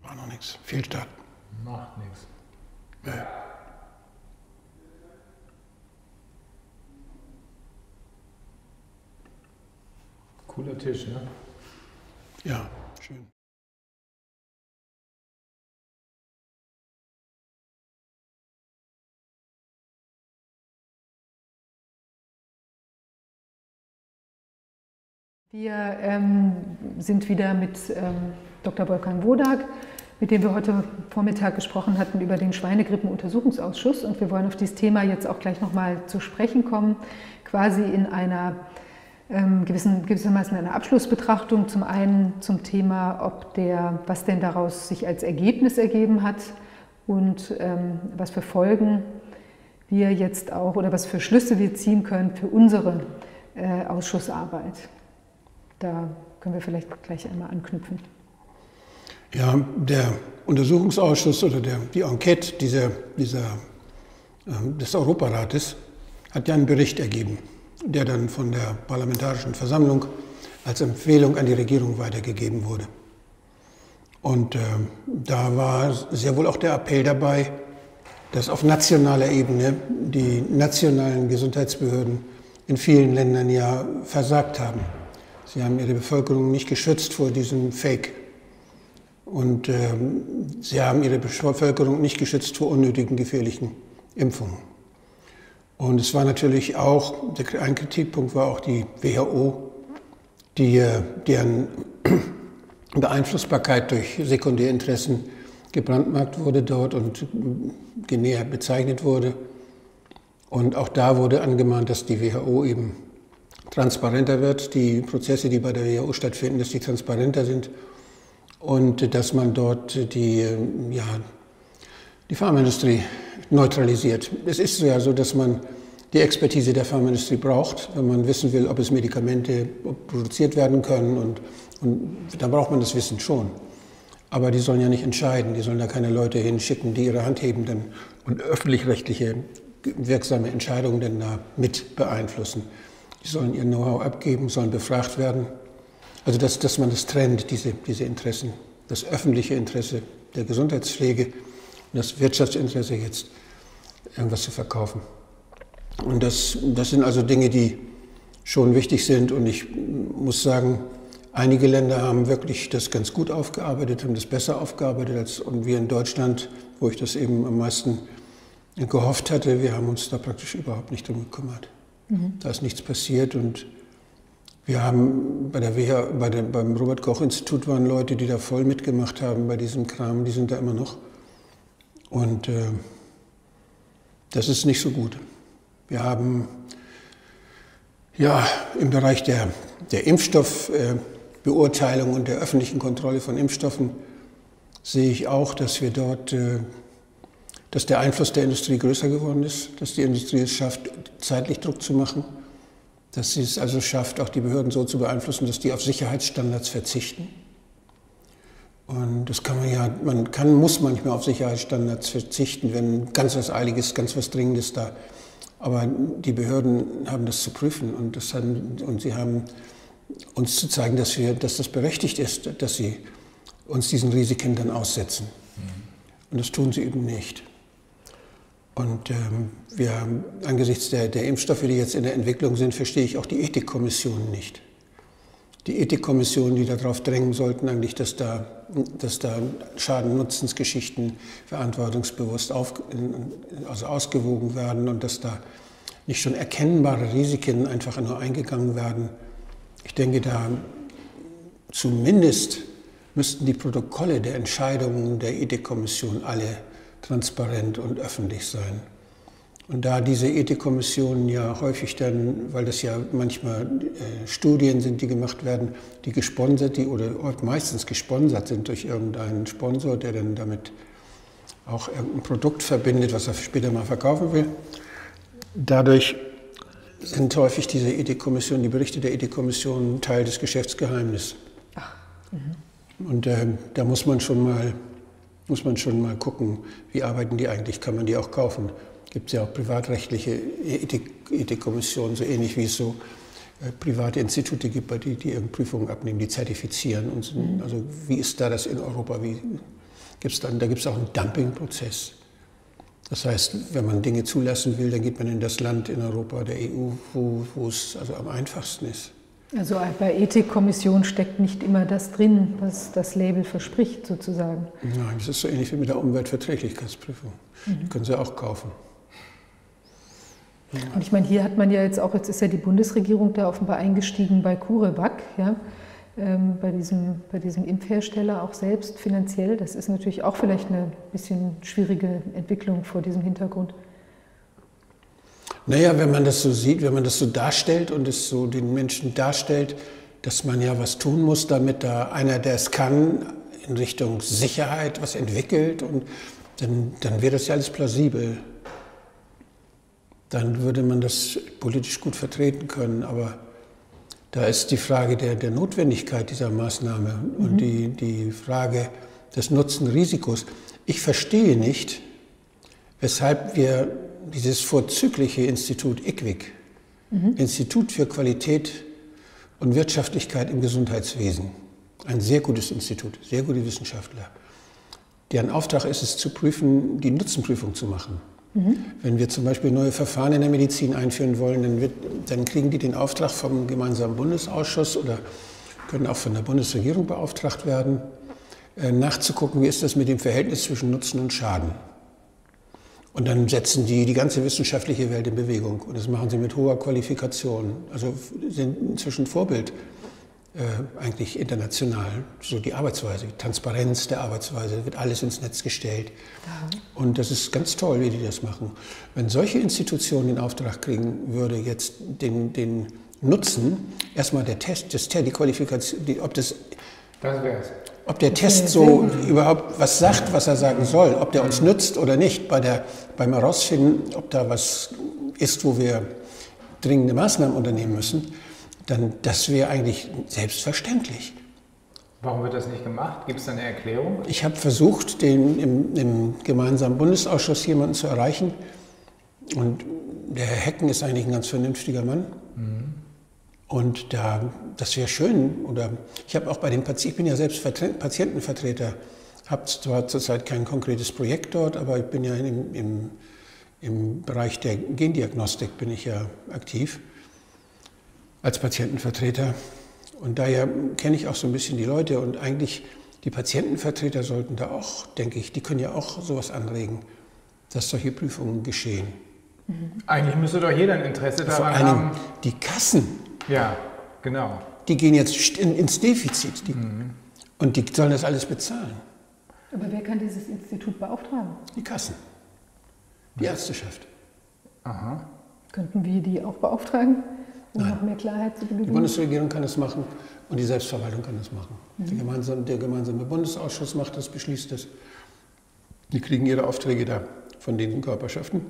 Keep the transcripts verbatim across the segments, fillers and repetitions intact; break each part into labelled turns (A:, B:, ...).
A: War noch nichts. Fehlstart.
B: Macht nichts.
A: Nee.
B: Cooler Tisch, ne?
A: Ja, schön.
C: Wir ähm, sind wieder mit ähm, Doktor Wolfgang Wodak, mit dem wir heute Vormittag gesprochen hatten über den Schweinegrippenuntersuchungsausschuss. Und wir wollen auf dieses Thema jetzt auch gleich nochmal zu sprechen kommen, quasi in einer ähm, gewissen, gewissermaßen einer Abschlussbetrachtung. Zum einen zum Thema, ob der, was denn daraus sich als Ergebnis ergeben hat und ähm, was für Folgen wir jetzt auch oder was für Schlüsse wir ziehen können für unsere äh, Ausschussarbeit. Da können wir vielleicht gleich einmal anknüpfen.
A: Ja, der Untersuchungsausschuss oder der, die Enquete dieser, dieser, äh, des Europarates hat ja einen Bericht ergeben, der dann von der Parlamentarischen Versammlung als Empfehlung an die Regierung weitergegeben wurde. Und äh, da war sehr wohl auch der Appell dabei, dass auf nationaler Ebene die nationalen Gesundheitsbehörden in vielen Ländern ja versagt haben. Sie haben ihre Bevölkerung nicht geschützt vor diesem Fake. Und ähm, sie haben ihre Bevölkerung nicht geschützt vor unnötigen, gefährlichen Impfungen. Und es war natürlich auch, ein Kritikpunkt war auch die W H O, die, deren Beeinflussbarkeit durch Sekundärinteressen gebrandmarkt wurde dort und genäher bezeichnet wurde. Und auch da wurde angemahnt, dass die W H O eben transparenter wird, die Prozesse, die bei der W H O stattfinden, dass die transparenter sind und dass man dort die, ja, die Pharmaindustrie neutralisiert. Es ist ja so, dass man die Expertise der Pharmaindustrie braucht, wenn man wissen will, ob es Medikamente produziert werden können und, und da braucht man das Wissen schon. Aber die sollen ja nicht entscheiden, die sollen da keine Leute hinschicken, die ihre Hand heben dann und öffentlich-rechtliche wirksame Entscheidungen dann da mit beeinflussen. Die sollen ihr Know-how abgeben, sollen befragt werden. Also dass, dass man das trennt, diese, diese Interessen, das öffentliche Interesse der Gesundheitspflege und das Wirtschaftsinteresse jetzt irgendwas zu verkaufen. Und das, das sind also Dinge, die schon wichtig sind. Und ich muss sagen, einige Länder haben wirklich das ganz gut aufgearbeitet, haben das besser aufgearbeitet als und wir in Deutschland, wo ich das eben am meisten gehofft hatte. Wir haben uns da praktisch überhaupt nicht drum gekümmert. Mhm. Da ist nichts passiert und wir haben bei der W H O, bei der, beim Robert-Koch-Institut waren Leute, die da voll mitgemacht haben bei diesem Kram, die sind da immer noch. Und äh, das ist nicht so gut. Wir haben ja im Bereich der, der Impfstoffbeurteilung äh, und der öffentlichen Kontrolle von Impfstoffen sehe ich auch, dass wir dort äh, dass der Einfluss der Industrie größer geworden ist, dass die Industrie es schafft, zeitlich Druck zu machen, dass sie es also schafft, auch die Behörden so zu beeinflussen, dass die auf Sicherheitsstandards verzichten. Und das kann man ja, man kann, muss manchmal auf Sicherheitsstandards verzichten, wenn ganz was Eiliges, ganz was Dringendes da. Aber die Behörden haben das zu prüfen und, das haben, und sie haben uns zu zeigen, dass, wir, dass das berechtigt ist, dass sie uns diesen Risiken dann aussetzen. Und das tun sie eben nicht. Und ähm, wir haben, angesichts der, der Impfstoffe, die jetzt in der Entwicklung sind, verstehe ich auch die Ethikkommissionen nicht. Die Ethikkommissionen, die darauf drängen sollten, eigentlich, dass da, dass da Schaden-Nutzens-Geschichten verantwortungsbewusst auf, also ausgewogen werden und dass da nicht schon erkennbare Risiken einfach nur eingegangen werden. Ich denke, da zumindest müssten die Protokolle der Entscheidungen der Ethikkommission alle transparent und öffentlich sein. Und da diese Ethikkommissionen ja häufig dann, weil das ja manchmal äh, Studien sind, die gemacht werden, die gesponsert, die oder meistens gesponsert sind durch irgendeinen Sponsor, der dann damit auch irgendein Produkt verbindet, was er später mal verkaufen will. Dadurch sind häufig diese Ethikkommissionen, die Berichte der Ethikkommission Teil des Geschäftsgeheimnisses. Ach. Mhm. Und äh, da muss man schon mal muss man schon mal gucken, wie arbeiten die eigentlich, kann man die auch kaufen. Gibt es ja auch privatrechtliche Ethik, Ethikkommissionen, so ähnlich wie es so äh, private Institute gibt, bei die, die Prüfungen abnehmen, die zertifizieren. Und so, also wie ist da das in Europa, wie, gibt's dann, da gibt es auch einen Dumpingprozess. Das heißt, wenn man Dinge zulassen will, dann geht man in das Land in Europa, der E U, wo, wo es also am einfachsten ist.
C: Also bei Ethikkommission steckt nicht immer das drin, was das Label verspricht, sozusagen.
A: Nein, das ist so ähnlich wie mit der Umweltverträglichkeitsprüfung. Mhm. Die können Sie auch kaufen.
C: Und ich meine, hier hat man ja jetzt auch, jetzt ist ja die Bundesregierung da offenbar eingestiegen bei CureVac, ja, ähm, bei, diesem, bei diesem Impfhersteller auch selbst finanziell. Das ist natürlich auch vielleicht eine bisschen schwierige Entwicklung vor diesem Hintergrund.
A: Naja, wenn man das so sieht, wenn man das so darstellt und es so den Menschen darstellt, dass man ja was tun muss, damit da einer, der es kann, in Richtung Sicherheit was entwickelt, und dann, dann wäre das ja alles plausibel. Dann würde man das politisch gut vertreten können. Aber da ist die Frage der, der Notwendigkeit dieser Maßnahme mhm. und die, die Frage des Nutzen-Risikos. Ich verstehe nicht, weshalb wir dieses vorzügliche Institut I C W I C, mhm. Institut für Qualität und Wirtschaftlichkeit im Gesundheitswesen, ein sehr gutes Institut, sehr gute Wissenschaftler, deren Auftrag ist es zu prüfen, die Nutzenprüfung zu machen. Mhm. Wenn wir zum Beispiel neue Verfahren in der Medizin einführen wollen, dann, wird, dann kriegen die den Auftrag vom gemeinsamen Bundesausschuss oder können auch von der Bundesregierung beauftragt werden, äh, nachzugucken, wie ist das mit dem Verhältnis zwischen Nutzen und Schaden. Und dann setzen die die ganze wissenschaftliche Welt in Bewegung. Und das machen sie mit hoher Qualifikation. Also sind inzwischen Vorbild äh, eigentlich international. So die Arbeitsweise, die Transparenz der Arbeitsweise, wird alles ins Netz gestellt. Ja. Und das ist ganz toll, wie die das machen. Wenn solche Institutionen den Auftrag kriegen, würde jetzt den, den Nutzen, erstmal der Test, das, die Qualifikation, die, ob das...
B: Das wär's.
A: Ob der Test so überhaupt was sagt, was er sagen soll, ob der uns nützt oder nicht, bei der, beim Herausfinden, ob da was ist, wo wir dringende Maßnahmen unternehmen müssen, dann das wäre eigentlich selbstverständlich.
B: Warum wird das nicht gemacht? Gibt es da eine Erklärung?
A: Ich habe versucht, den, im, im gemeinsamen Bundesausschuss jemanden zu erreichen, und der Herr Hecken ist eigentlich ein ganz vernünftiger Mann. Mhm. Und da, das wäre schön. Oder ich habe auch bei den Patienten, ich bin ja selbst Patientenvertreter, habe zwar zurzeit kein konkretes Projekt dort, aber ich bin ja im, im, im Bereich der Gendiagnostik bin ich ja aktiv als Patientenvertreter. Und daher kenne ich auch so ein bisschen die Leute, und eigentlich die Patientenvertreter sollten da auch, denke ich, die können ja auch sowas anregen, dass solche Prüfungen geschehen.
B: Mhm. Eigentlich müsste doch jeder ein Interesse daran
A: Vor allem
B: haben.
A: Die Kassen.
B: Ja, genau.
A: Die gehen jetzt ins Defizit, die, mhm. und die sollen das alles bezahlen.
C: Aber wer kann dieses Institut beauftragen?
A: Die Kassen, die Ärzteschaft.
B: Aha.
C: Könnten wir die auch beauftragen, um
A: Nein.
C: noch mehr Klarheit zu gewinnen?
A: Die Bundesregierung kann das machen und die Selbstverwaltung kann das machen. Mhm. Der, gemeinsame, der gemeinsame Bundesausschuss macht das, beschließt das. Die kriegen ihre Aufträge da von den Körperschaften.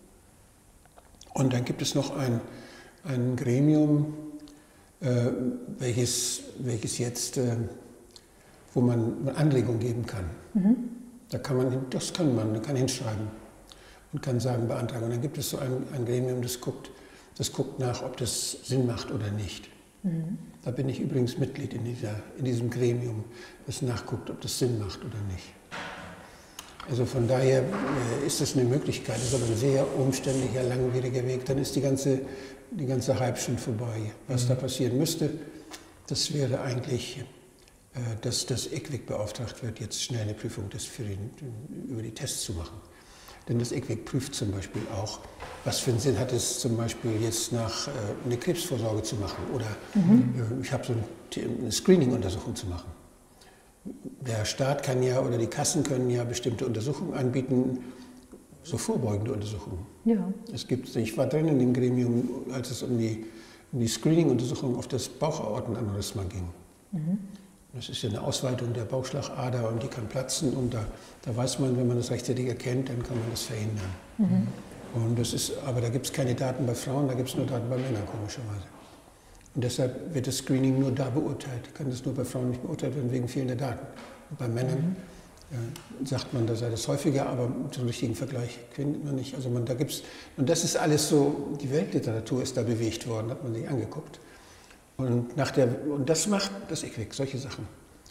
A: Und dann gibt es noch ein, ein Gremium, Äh, welches, welches jetzt, äh, wo man Anregungen geben kann. Mhm. Da kann man, das kann man, man kann hinschreiben und kann sagen, beantragen. Und dann gibt es so ein, ein Gremium, das guckt, das guckt nach, ob das Sinn macht oder nicht. Mhm. Da bin ich übrigens Mitglied in, dieser, in diesem Gremium, das nachguckt, ob das Sinn macht oder nicht. Also von daher äh, ist das eine Möglichkeit. Das ist aber ein sehr umständlicher, langwieriger Weg. Dann ist die ganze, die ganze Hype schon vorbei. Was mhm. da passieren müsste, das wäre eigentlich, äh, dass das I C W I C beauftragt wird, jetzt schnell eine Prüfung des für den, über die Tests zu machen. Denn das I C W I C prüft zum Beispiel auch, was für einen Sinn hat es zum Beispiel jetzt nach äh, eine Krebsvorsorge zu machen oder mhm. äh, ich habe so eine, eine Screening-Untersuchung zu machen. Der Staat kann ja oder die Kassen können ja bestimmte Untersuchungen anbieten, so vorbeugende Untersuchungen. Ja. Es gibt, ich war drin in dem Gremium, als es um die, um die Screening-Untersuchung auf das Bauchaortenaneurysma ging. Mhm. Das ist ja eine Ausweitung der Bauchschlagader und die kann platzen, und da, da weiß man, wenn man das rechtzeitig erkennt, dann kann man das verhindern. Mhm. Und das ist, aber da gibt es keine Daten bei Frauen, da gibt es nur Daten bei Männern, komischerweise. Und deshalb wird das Screening nur da beurteilt. Kann das nur bei Frauen nicht beurteilt werden wegen fehlender Daten. Und bei Männern mhm. äh, sagt man, da sei das häufiger, aber so einen richtigen Vergleich findet man nicht. Also man, da gibt's, und das ist alles so, die Weltliteratur ist da bewegt worden, hat man sich angeguckt. Und, nach der, und das macht das I C W I C, solche Sachen.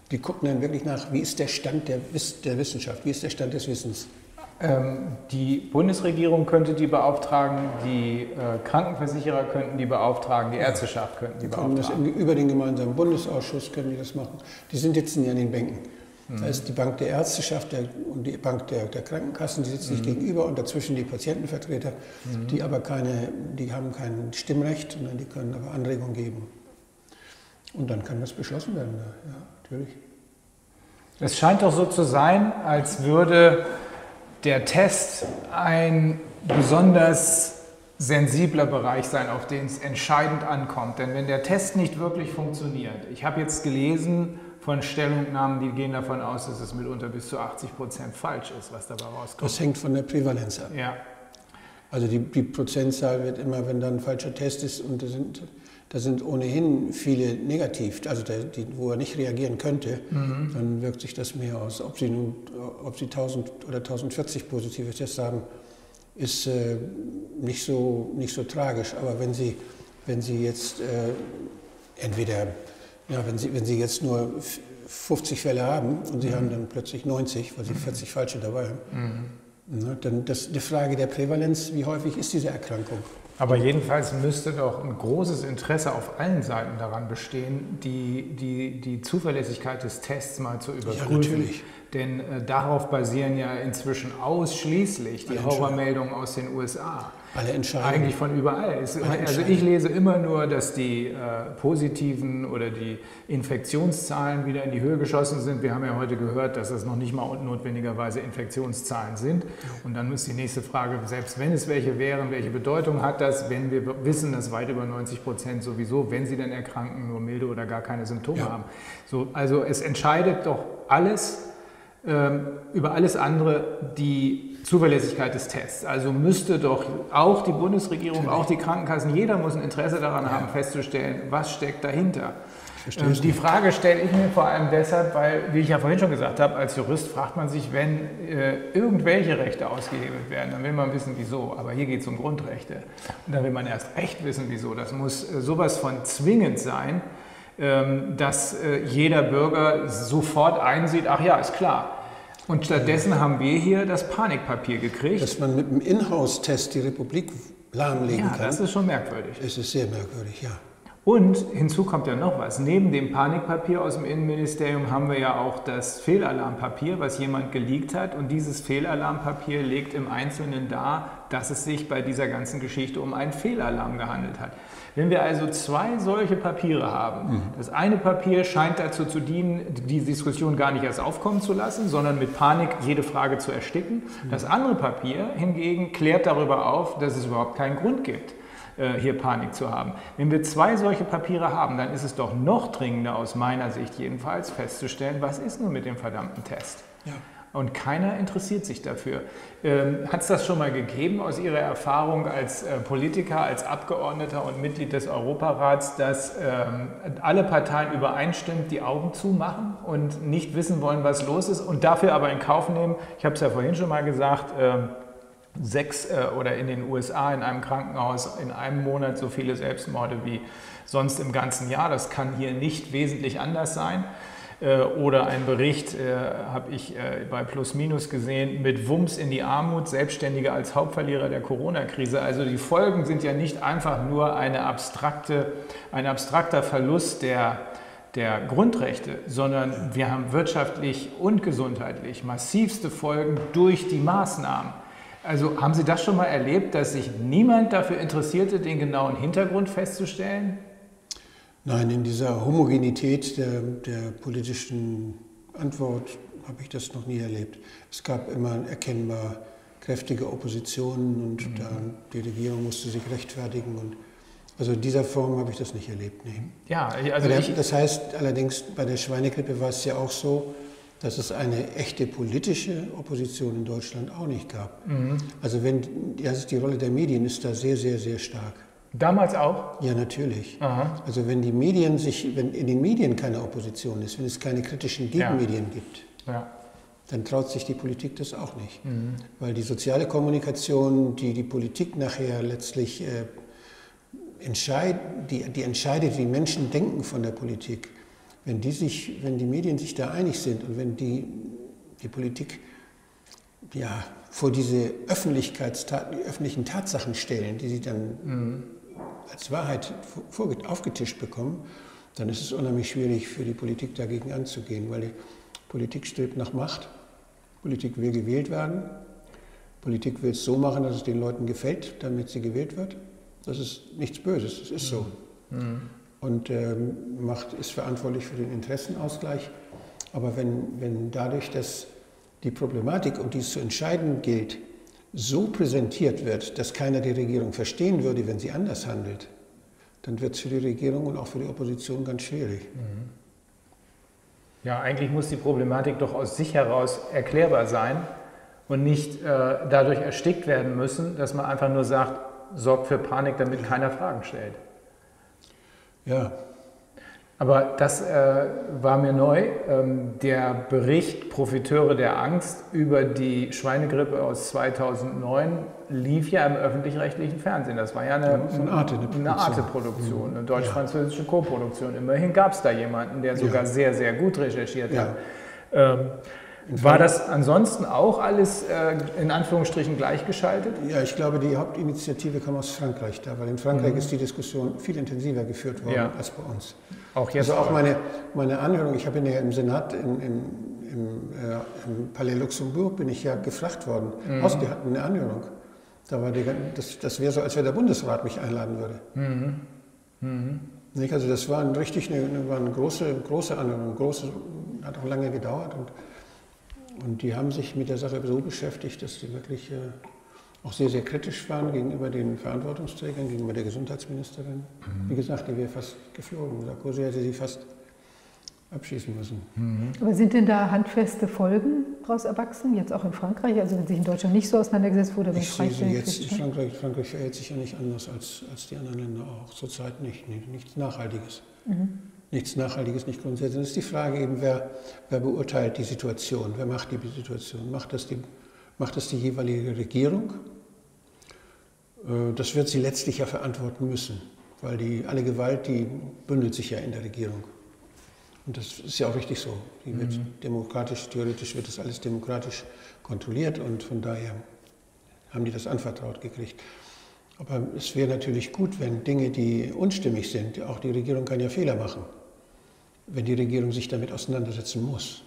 A: Die gucken dann wirklich nach, wie ist der Stand der, Wiss der Wissenschaft, wie ist der Stand des Wissens.
B: Ähm, die Bundesregierung könnte die beauftragen, die äh, Krankenversicherer könnten die beauftragen, die Ärzteschaft könnten die
A: können
B: beauftragen.
A: Das über den gemeinsamen Bundesausschuss können die das machen. Die sind sitzen ja an den Bänken. Das
B: Mhm.
A: heißt, die Bank der Ärzteschaft der, und die Bank der, der Krankenkassen, die sitzen sich
B: Mhm.
A: gegenüber und dazwischen die Patientenvertreter,
B: Mhm.
A: die aber keine, die haben kein Stimmrecht, sondern die können aber Anregungen geben. Und dann kann das beschlossen werden, ja, natürlich.
B: Es scheint doch so zu sein, als würde der Test ein besonders sensibler Bereich sein, auf den es entscheidend ankommt. Denn wenn der Test nicht wirklich funktioniert, ich habe jetzt gelesen von Stellungnahmen, die gehen davon aus, dass es mitunter bis zu achtzig Prozent falsch ist, was dabei rauskommt.
A: Das hängt von der Prävalenz ab.
B: Ja.
A: Also die, die Prozentzahl wird immer, wenn dann ein falscher Test ist und da sind, da sind ohnehin viele negativ, also der, die, wo er nicht reagieren könnte, mhm. dann wirkt sich das mehr aus. Ob Sie nun, ob Sie tausend oder tausendvierzig positive Tests haben, ist äh, nicht so, nicht so tragisch. Aber wenn Sie, wenn Sie jetzt äh, entweder, ja, wenn Sie, wenn Sie jetzt nur fünfzig Fälle haben und Sie mhm. haben dann plötzlich neunzig, weil Sie vierzig falsche dabei haben, mhm. na, dann das ist eine Frage der Prävalenz, wie häufig ist diese Erkrankung.
B: Aber jedenfalls müsste doch ein großes Interesse auf allen Seiten daran bestehen, die, die, die Zuverlässigkeit des Tests mal zu überprüfen.
A: Ja, natürlich.
B: Denn äh, darauf basieren ja inzwischen ausschließlich die Horrormeldungen aus den U S A.
A: Alle Entscheidungen.
B: Eigentlich von überall. Es, also ich lese immer nur, dass die äh, positiven oder die Infektionszahlen wieder in die Höhe geschossen sind. Wir haben ja heute gehört, dass das noch nicht mal notwendigerweise Infektionszahlen sind. Und dann ist die nächste Frage, selbst wenn es welche wären, welche Bedeutung hat das, wenn wir wissen, dass weit über neunzig Prozent sowieso, wenn sie dann erkranken, nur milde oder gar keine Symptome ja. haben. So, also es entscheidet doch alles, ähm, über alles andere die Zuverlässigkeit des Tests. Also müsste doch auch die Bundesregierung, auch die Krankenkassen, jeder muss ein Interesse daran haben, festzustellen, was steckt dahinter. Ähm, die Frage stelle ich mir vor allem deshalb, weil, wie ich ja vorhin schon gesagt habe, als Jurist fragt man sich, wenn äh, irgendwelche Rechte ausgehebelt werden, dann will man wissen, wieso. Aber hier geht es um Grundrechte. Und da will man erst recht wissen, wieso. Das muss äh, sowas von zwingend sein, ähm, dass äh, jeder Bürger sofort einsieht, ach ja, ist klar. Und stattdessen haben wir hier das Panikpapier gekriegt.
A: Dass man mit einem Inhouse-Test die Republik lahmlegen
B: ja,
A: kann.
B: Ja, das ist schon merkwürdig.
A: Es ist sehr merkwürdig, ja.
B: Und hinzu kommt ja noch was. Neben dem Panikpapier aus dem Innenministerium haben wir ja auch das Fehlalarmpapier, was jemand geleakt hat. Und dieses Fehlalarmpapier legt im Einzelnen dar, dass es sich bei dieser ganzen Geschichte um einen Fehlalarm gehandelt hat. Wenn wir also zwei solche Papiere haben, mhm. das eine Papier scheint dazu zu dienen, die Diskussion gar nicht erst aufkommen zu lassen, sondern mit Panik jede Frage zu ersticken. Mhm. Das andere Papier hingegen klärt darüber auf, dass es überhaupt keinen Grund gibt, hier Panik zu haben. Wenn wir zwei solche Papiere haben, dann ist es doch noch dringender, aus meiner Sicht jedenfalls, festzustellen, was ist nun mit dem verdammten Test? Ja. Und keiner interessiert sich dafür. Ähm, hat es das schon mal gegeben aus Ihrer Erfahrung als äh, Politiker, als Abgeordneter und Mitglied des Europarats, dass ähm, alle Parteien übereinstimmend die Augen zumachen und nicht wissen wollen, was los ist und dafür aber in Kauf nehmen, ich habe es ja vorhin schon mal gesagt, ähm, sechs äh, oder in den U S A in einem Krankenhaus in einem Monat so viele Selbstmorde wie sonst im ganzen Jahr. Das kann hier nicht wesentlich anders sein. Äh, oder ein Bericht, äh, habe ich äh, bei Plus Minus gesehen, mit Wumms in die Armut, Selbstständige als Hauptverlierer der Corona-Krise. Also die Folgen sind ja nicht einfach nur eine abstrakte, ein abstrakter Verlust der der Grundrechte, sondern wir haben wirtschaftlich und gesundheitlich massivste Folgen durch die Maßnahmen. Also haben Sie das schon mal erlebt, dass sich niemand dafür interessierte, den genauen Hintergrund festzustellen?
A: Nein, in dieser Homogenität der, der politischen Antwort habe ich das noch nie erlebt. Es gab immer erkennbar kräftige Oppositionen und mhm. da, die Regierung musste sich rechtfertigen. Und also in dieser Form habe ich das nicht erlebt. Nee.
B: Ja, also
A: der,
B: ich,
A: das heißt allerdings, bei der Schweinegrippe war es ja auch so, dass es eine echte politische Opposition in Deutschland auch nicht gab. Mhm. Also wenn, also die Rolle der Medien ist da sehr, sehr, sehr stark.
B: Damals auch?
A: Ja, natürlich.
B: Aha.
A: Also wenn die Medien sich, wenn in den Medien keine Opposition ist, wenn es keine kritischen Gegenmedien ja. gibt,
B: ja.
A: dann traut sich die Politik das auch nicht. Mhm. Weil die soziale Kommunikation, die die Politik nachher letztlich äh, entscheid, die, die entscheidet, wie Menschen denken von der Politik, wenn die, sich, wenn die Medien sich da einig sind und wenn die, die Politik ja, vor diese Öffentlichkeitstat, die öffentlichen Tatsachen stellen, die sie dann mhm. als Wahrheit vor, aufgetischt bekommen, dann ist es unheimlich schwierig für die Politik dagegen anzugehen, weil die Politik strebt nach Macht, Politik will gewählt werden, Politik will es so machen, dass es den Leuten gefällt, damit sie gewählt wird. Das ist nichts Böses, das ist so. Mhm. Und ähm, Macht ist verantwortlich für den Interessenausgleich, aber wenn, wenn dadurch, dass die Problematik, um die es zu entscheiden gilt, so präsentiert wird, dass keiner die Regierung verstehen würde, wenn sie anders handelt, dann wird es für die Regierung und auch für die Opposition ganz schwierig.
B: Mhm. Ja, eigentlich muss die Problematik doch aus sich heraus erklärbar sein und nicht äh, dadurch erstickt werden müssen, dass man einfach nur sagt, sorgt für Panik, damit ja. keiner Fragen stellt.
A: Ja.
B: Aber das äh, war mir neu. Ähm, der Bericht Profiteure der Angst über die Schweinegrippe aus zweitausendneun lief ja im öffentlich-rechtlichen Fernsehen. Das war ja eine, ja,
A: eine Arte-Produktion,
B: eine, Arte-Produktion, eine deutsch-französische Co-Produktion. Immerhin gab es da jemanden, der sogar ja. sehr, sehr gut recherchiert hat. Ja. Ähm, War das ansonsten auch alles äh, in Anführungsstrichen gleichgeschaltet?
A: Ja, ich glaube, die Hauptinitiative kam aus Frankreich da, weil in Frankreich mhm. ist die Diskussion viel intensiver geführt worden ja. als bei uns. Auch jetzt also auch meine, meine Anhörung, ich habe ja im Senat, im, im, im, äh, im Palais Luxembourg, bin ich ja gefragt worden. Mhm. Außer die hatten eine Anhörung. Da war die, das das wäre so, als wenn der Bundesrat mich einladen würde. Mhm. Mhm. Nicht? Also das war ein richtig eine, eine, war eine große, große Anhörung, große, hat auch lange gedauert. Und Und die haben sich mit der Sache so beschäftigt, dass sie wirklich äh, auch sehr, sehr kritisch waren gegenüber den Verantwortungsträgern, gegenüber der Gesundheitsministerin. Mhm. Wie gesagt, die wäre fast geflogen. Sarkozy hätte sie fast abschießen müssen.
C: Mhm. Aber sind denn da handfeste Folgen daraus erwachsen, jetzt auch in Frankreich? Also wenn sich in Deutschland nicht so auseinandergesetzt wurde, wenn
A: ich sehe sie jetzt in Frankreich, Frankreich verhält sich ja nicht anders als, als die anderen Länder auch. Zurzeit nicht, nicht nichts Nachhaltiges. Mhm. Nichts Nachhaltiges, nicht grundsätzlich. Das ist die Frage eben, wer, wer beurteilt die Situation, wer macht die Situation? Macht das die, macht das die jeweilige Regierung? Das wird sie letztlich ja verantworten müssen, weil die, alle Gewalt, die bündelt sich ja in der Regierung. Und das ist ja auch richtig so. Die wird mhm. demokratisch, theoretisch wird das alles demokratisch kontrolliert und von daher haben die das anvertraut gekriegt. Aber es wäre natürlich gut, wenn Dinge, die unstimmig sind, auch die Regierung kann ja Fehler machen, wenn die Regierung sich damit auseinandersetzen muss,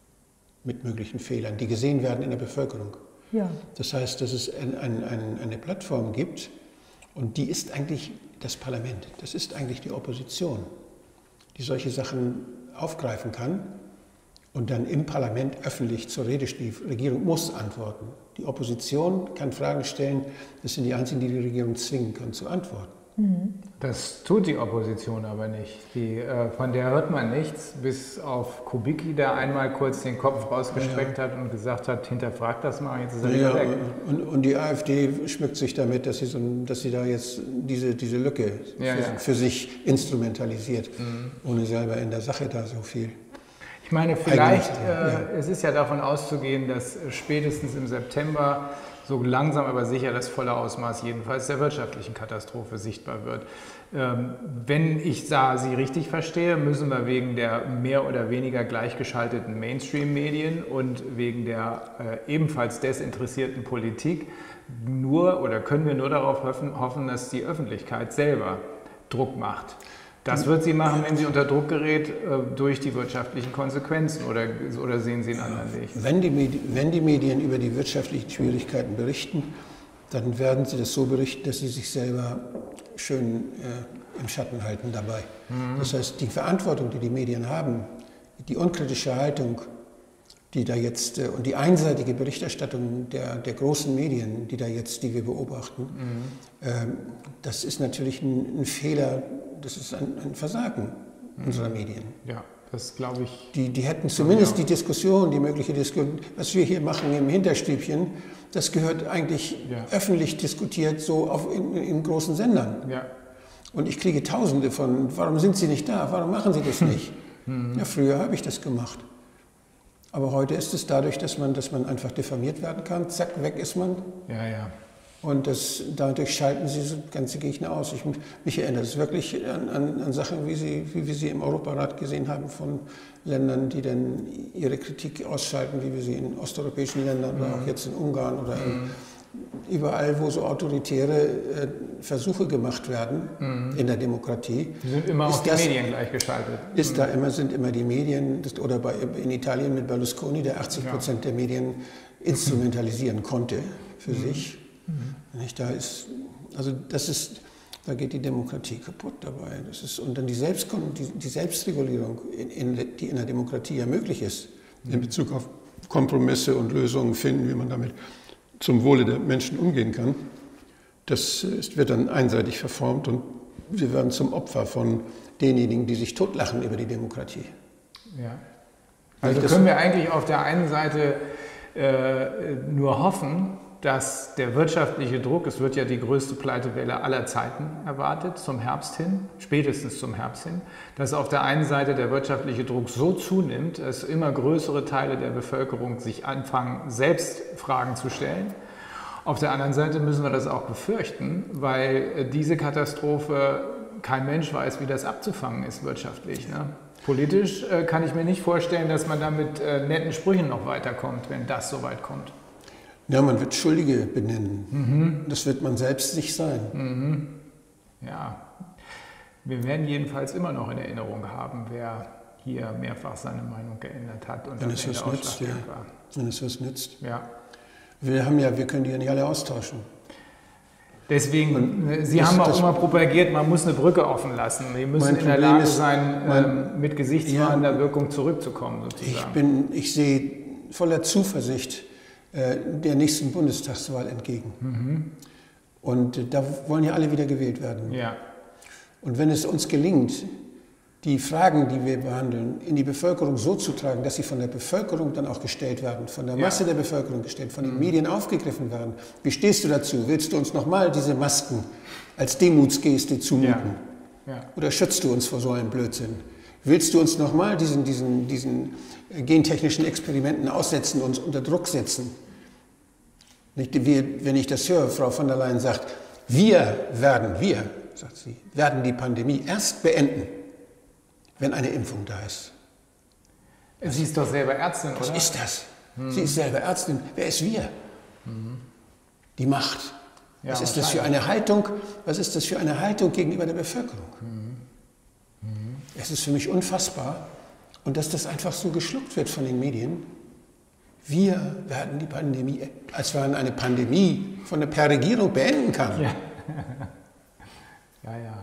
A: mit möglichen Fehlern, die gesehen werden in der Bevölkerung. Ja. Das heißt, dass es ein, ein, ein, eine Plattform gibt und die ist eigentlich das Parlament, das ist eigentlich die Opposition, die solche Sachen aufgreifen kann und dann im Parlament öffentlich zur Rede steht. Die Regierung muss antworten. Die Opposition kann Fragen stellen, das sind die Einzigen, die die Regierung zwingen können zu antworten.
B: Das tut die Opposition aber nicht. Die, äh, von der hört man nichts, bis auf Kubicki, der einmal kurz den Kopf rausgestreckt ja. hat und gesagt hat, hinterfragt das mal, jetzt ist er
A: ja,
B: wieder weg.
A: Und, und die AfD schmückt sich damit, dass sie, so, dass sie da jetzt diese, diese Lücke
B: ja,
A: für,
B: ja.
A: für sich instrumentalisiert, mhm. ohne selber in der Sache da so viel.
B: Ich meine, vielleicht, äh, ja. es ist ja davon auszugehen, dass spätestens im September so langsam aber sicher das volle Ausmaß jedenfalls der wirtschaftlichen Katastrophe sichtbar wird. Ähm, wenn ich da Sie richtig verstehe, müssen wir wegen der mehr oder weniger gleichgeschalteten Mainstream-Medien und wegen der äh, ebenfalls desinteressierten Politik nur oder können wir nur darauf hoffen, hoffen, dass die Öffentlichkeit selber Druck macht. Das wird sie machen, wenn sie unter Druck gerät, durch die wirtschaftlichen Konsequenzen, oder, oder sehen Sie einen anderen Weg?
A: Wenn die, Medien, wenn die Medien über die wirtschaftlichen Schwierigkeiten berichten, dann werden sie das so berichten, dass sie sich selber schön äh, im Schatten halten dabei. Mhm. Das heißt, die Verantwortung, die die Medien haben, die unkritische Haltung, die da jetzt äh, und die einseitige Berichterstattung der, der großen Medien, die da jetzt, die wir beobachten, mhm. äh, das ist natürlich ein, ein Fehler. Das ist ein, ein Versagen mhm. unserer Medien.
B: Ja, das glaube ich.
A: Die, die hätten zumindest die Diskussion, die mögliche Diskussion, was wir hier machen im Hinterstübchen, das gehört eigentlich ja. öffentlich diskutiert, so auf, in, in großen Sendern.
B: Ja.
A: Und ich kriege Tausende von, warum sind Sie nicht da, warum machen Sie das nicht? Mhm. Ja, früher habe ich das gemacht. Aber heute ist es dadurch, dass man, dass man einfach diffamiert werden kann, zack, weg ist man.
B: Ja, ja.
A: Und das, dadurch schalten sie so ganze Gegner aus. Ich, mich erinnert es wirklich an, an, an Sachen, wie, sie, wie wir sie im Europarat gesehen haben, von Ländern, die dann ihre Kritik ausschalten, wie wir sie in osteuropäischen Ländern mhm. oder auch jetzt in Ungarn oder in, mhm. überall, wo so autoritäre äh, Versuche gemacht werden mhm. in der Demokratie.
B: Die sind immer auf die das, Medien gleichgeschaltet.
A: Ist mhm. da immer, sind immer die Medien, das, oder bei, in Italien mit Berlusconi, der achtzig Prozent ja. der Medien instrumentalisieren konnte für mhm. sich. Mhm. Nicht, da ist, also das ist, da geht die Demokratie kaputt dabei. Das ist, und dann die, Selbstkon die, die Selbstregulierung, in, in, die in der Demokratie ja möglich ist, mhm. in Bezug auf Kompromisse und Lösungen finden, wie man damit zum Wohle der Menschen umgehen kann, das ist, wird dann einseitig verformt und wir werden zum Opfer von denjenigen, die sich totlachen über die Demokratie.
B: Ja. Also können wir eigentlich auf der einen Seite äh, nur hoffen, dass der wirtschaftliche Druck, es wird ja die größte Pleitewelle aller Zeiten erwartet, zum Herbst hin, spätestens zum Herbst hin, dass auf der einen Seite der wirtschaftliche Druck so zunimmt, dass immer größere Teile der Bevölkerung sich anfangen, selbst Fragen zu stellen. Auf der anderen Seite müssen wir das auch befürchten, weil diese Katastrophe, kein Mensch weiß, wie das abzufangen ist wirtschaftlich. Ne? Politisch äh, kann ich mir nicht vorstellen, dass man da mit äh, netten Sprüchen noch weiterkommt, wenn das so weit kommt.
A: Ja, man wird Schuldige benennen. Mhm. Das wird man selbst nicht sein.
B: Mhm. Ja, wir werden jedenfalls immer noch in Erinnerung haben, wer hier mehrfach seine Meinung geändert hat und
A: wenn es was nützt, ja. war. Wenn es was nützt.
B: Ja.
A: Wir haben ja, wir können die ja nicht alle austauschen.
B: Deswegen, und Sie haben auch immer propagiert, man muss eine Brücke offen lassen. Wir müssen in der Lage ist, sein, mein, mit gesichtswahrender ja, Wirkung zurückzukommen. Sozusagen.
A: Ich, bin, ich sehe voller Zuversicht der nächsten Bundestagswahl entgegen. Mhm. Und da wollen ja alle wieder gewählt werden.
B: Ja.
A: Und wenn es uns gelingt, die Fragen, die wir behandeln, in die Bevölkerung so zu tragen, dass sie von der Bevölkerung dann auch gestellt werden, von der Masse ja. der Bevölkerung gestellt, von den mhm. Medien aufgegriffen werden. Wie stehst du dazu? Willst du uns nochmal diese Masken als Demutsgeste zumuten?
B: Ja. Ja.
A: Oder schützt du uns vor so einem Blödsinn? Willst du uns nochmal diesen, diesen, diesen gentechnischen Experimenten aussetzen, uns unter Druck setzen? Nicht, wir, wenn ich das höre, Frau von der Leyen sagt, wir werden, wir, sagt sie, werden die Pandemie erst beenden, wenn eine Impfung da ist.
B: Sie ist doch selber Ärztin, oder?
A: Was ist das? Hm. Sie ist selber Ärztin. Wer ist wir? Hm. Die Macht. Ja, was ist das für eine Haltung? Was ist das für eine Haltung gegenüber der Bevölkerung? Hm. Hm. Es ist für mich unfassbar. Und dass das einfach so geschluckt wird von den Medien. Wir werden die Pandemie, als wenn eine Pandemie von der per Regierung beenden kann.
B: Ja, ja. ja.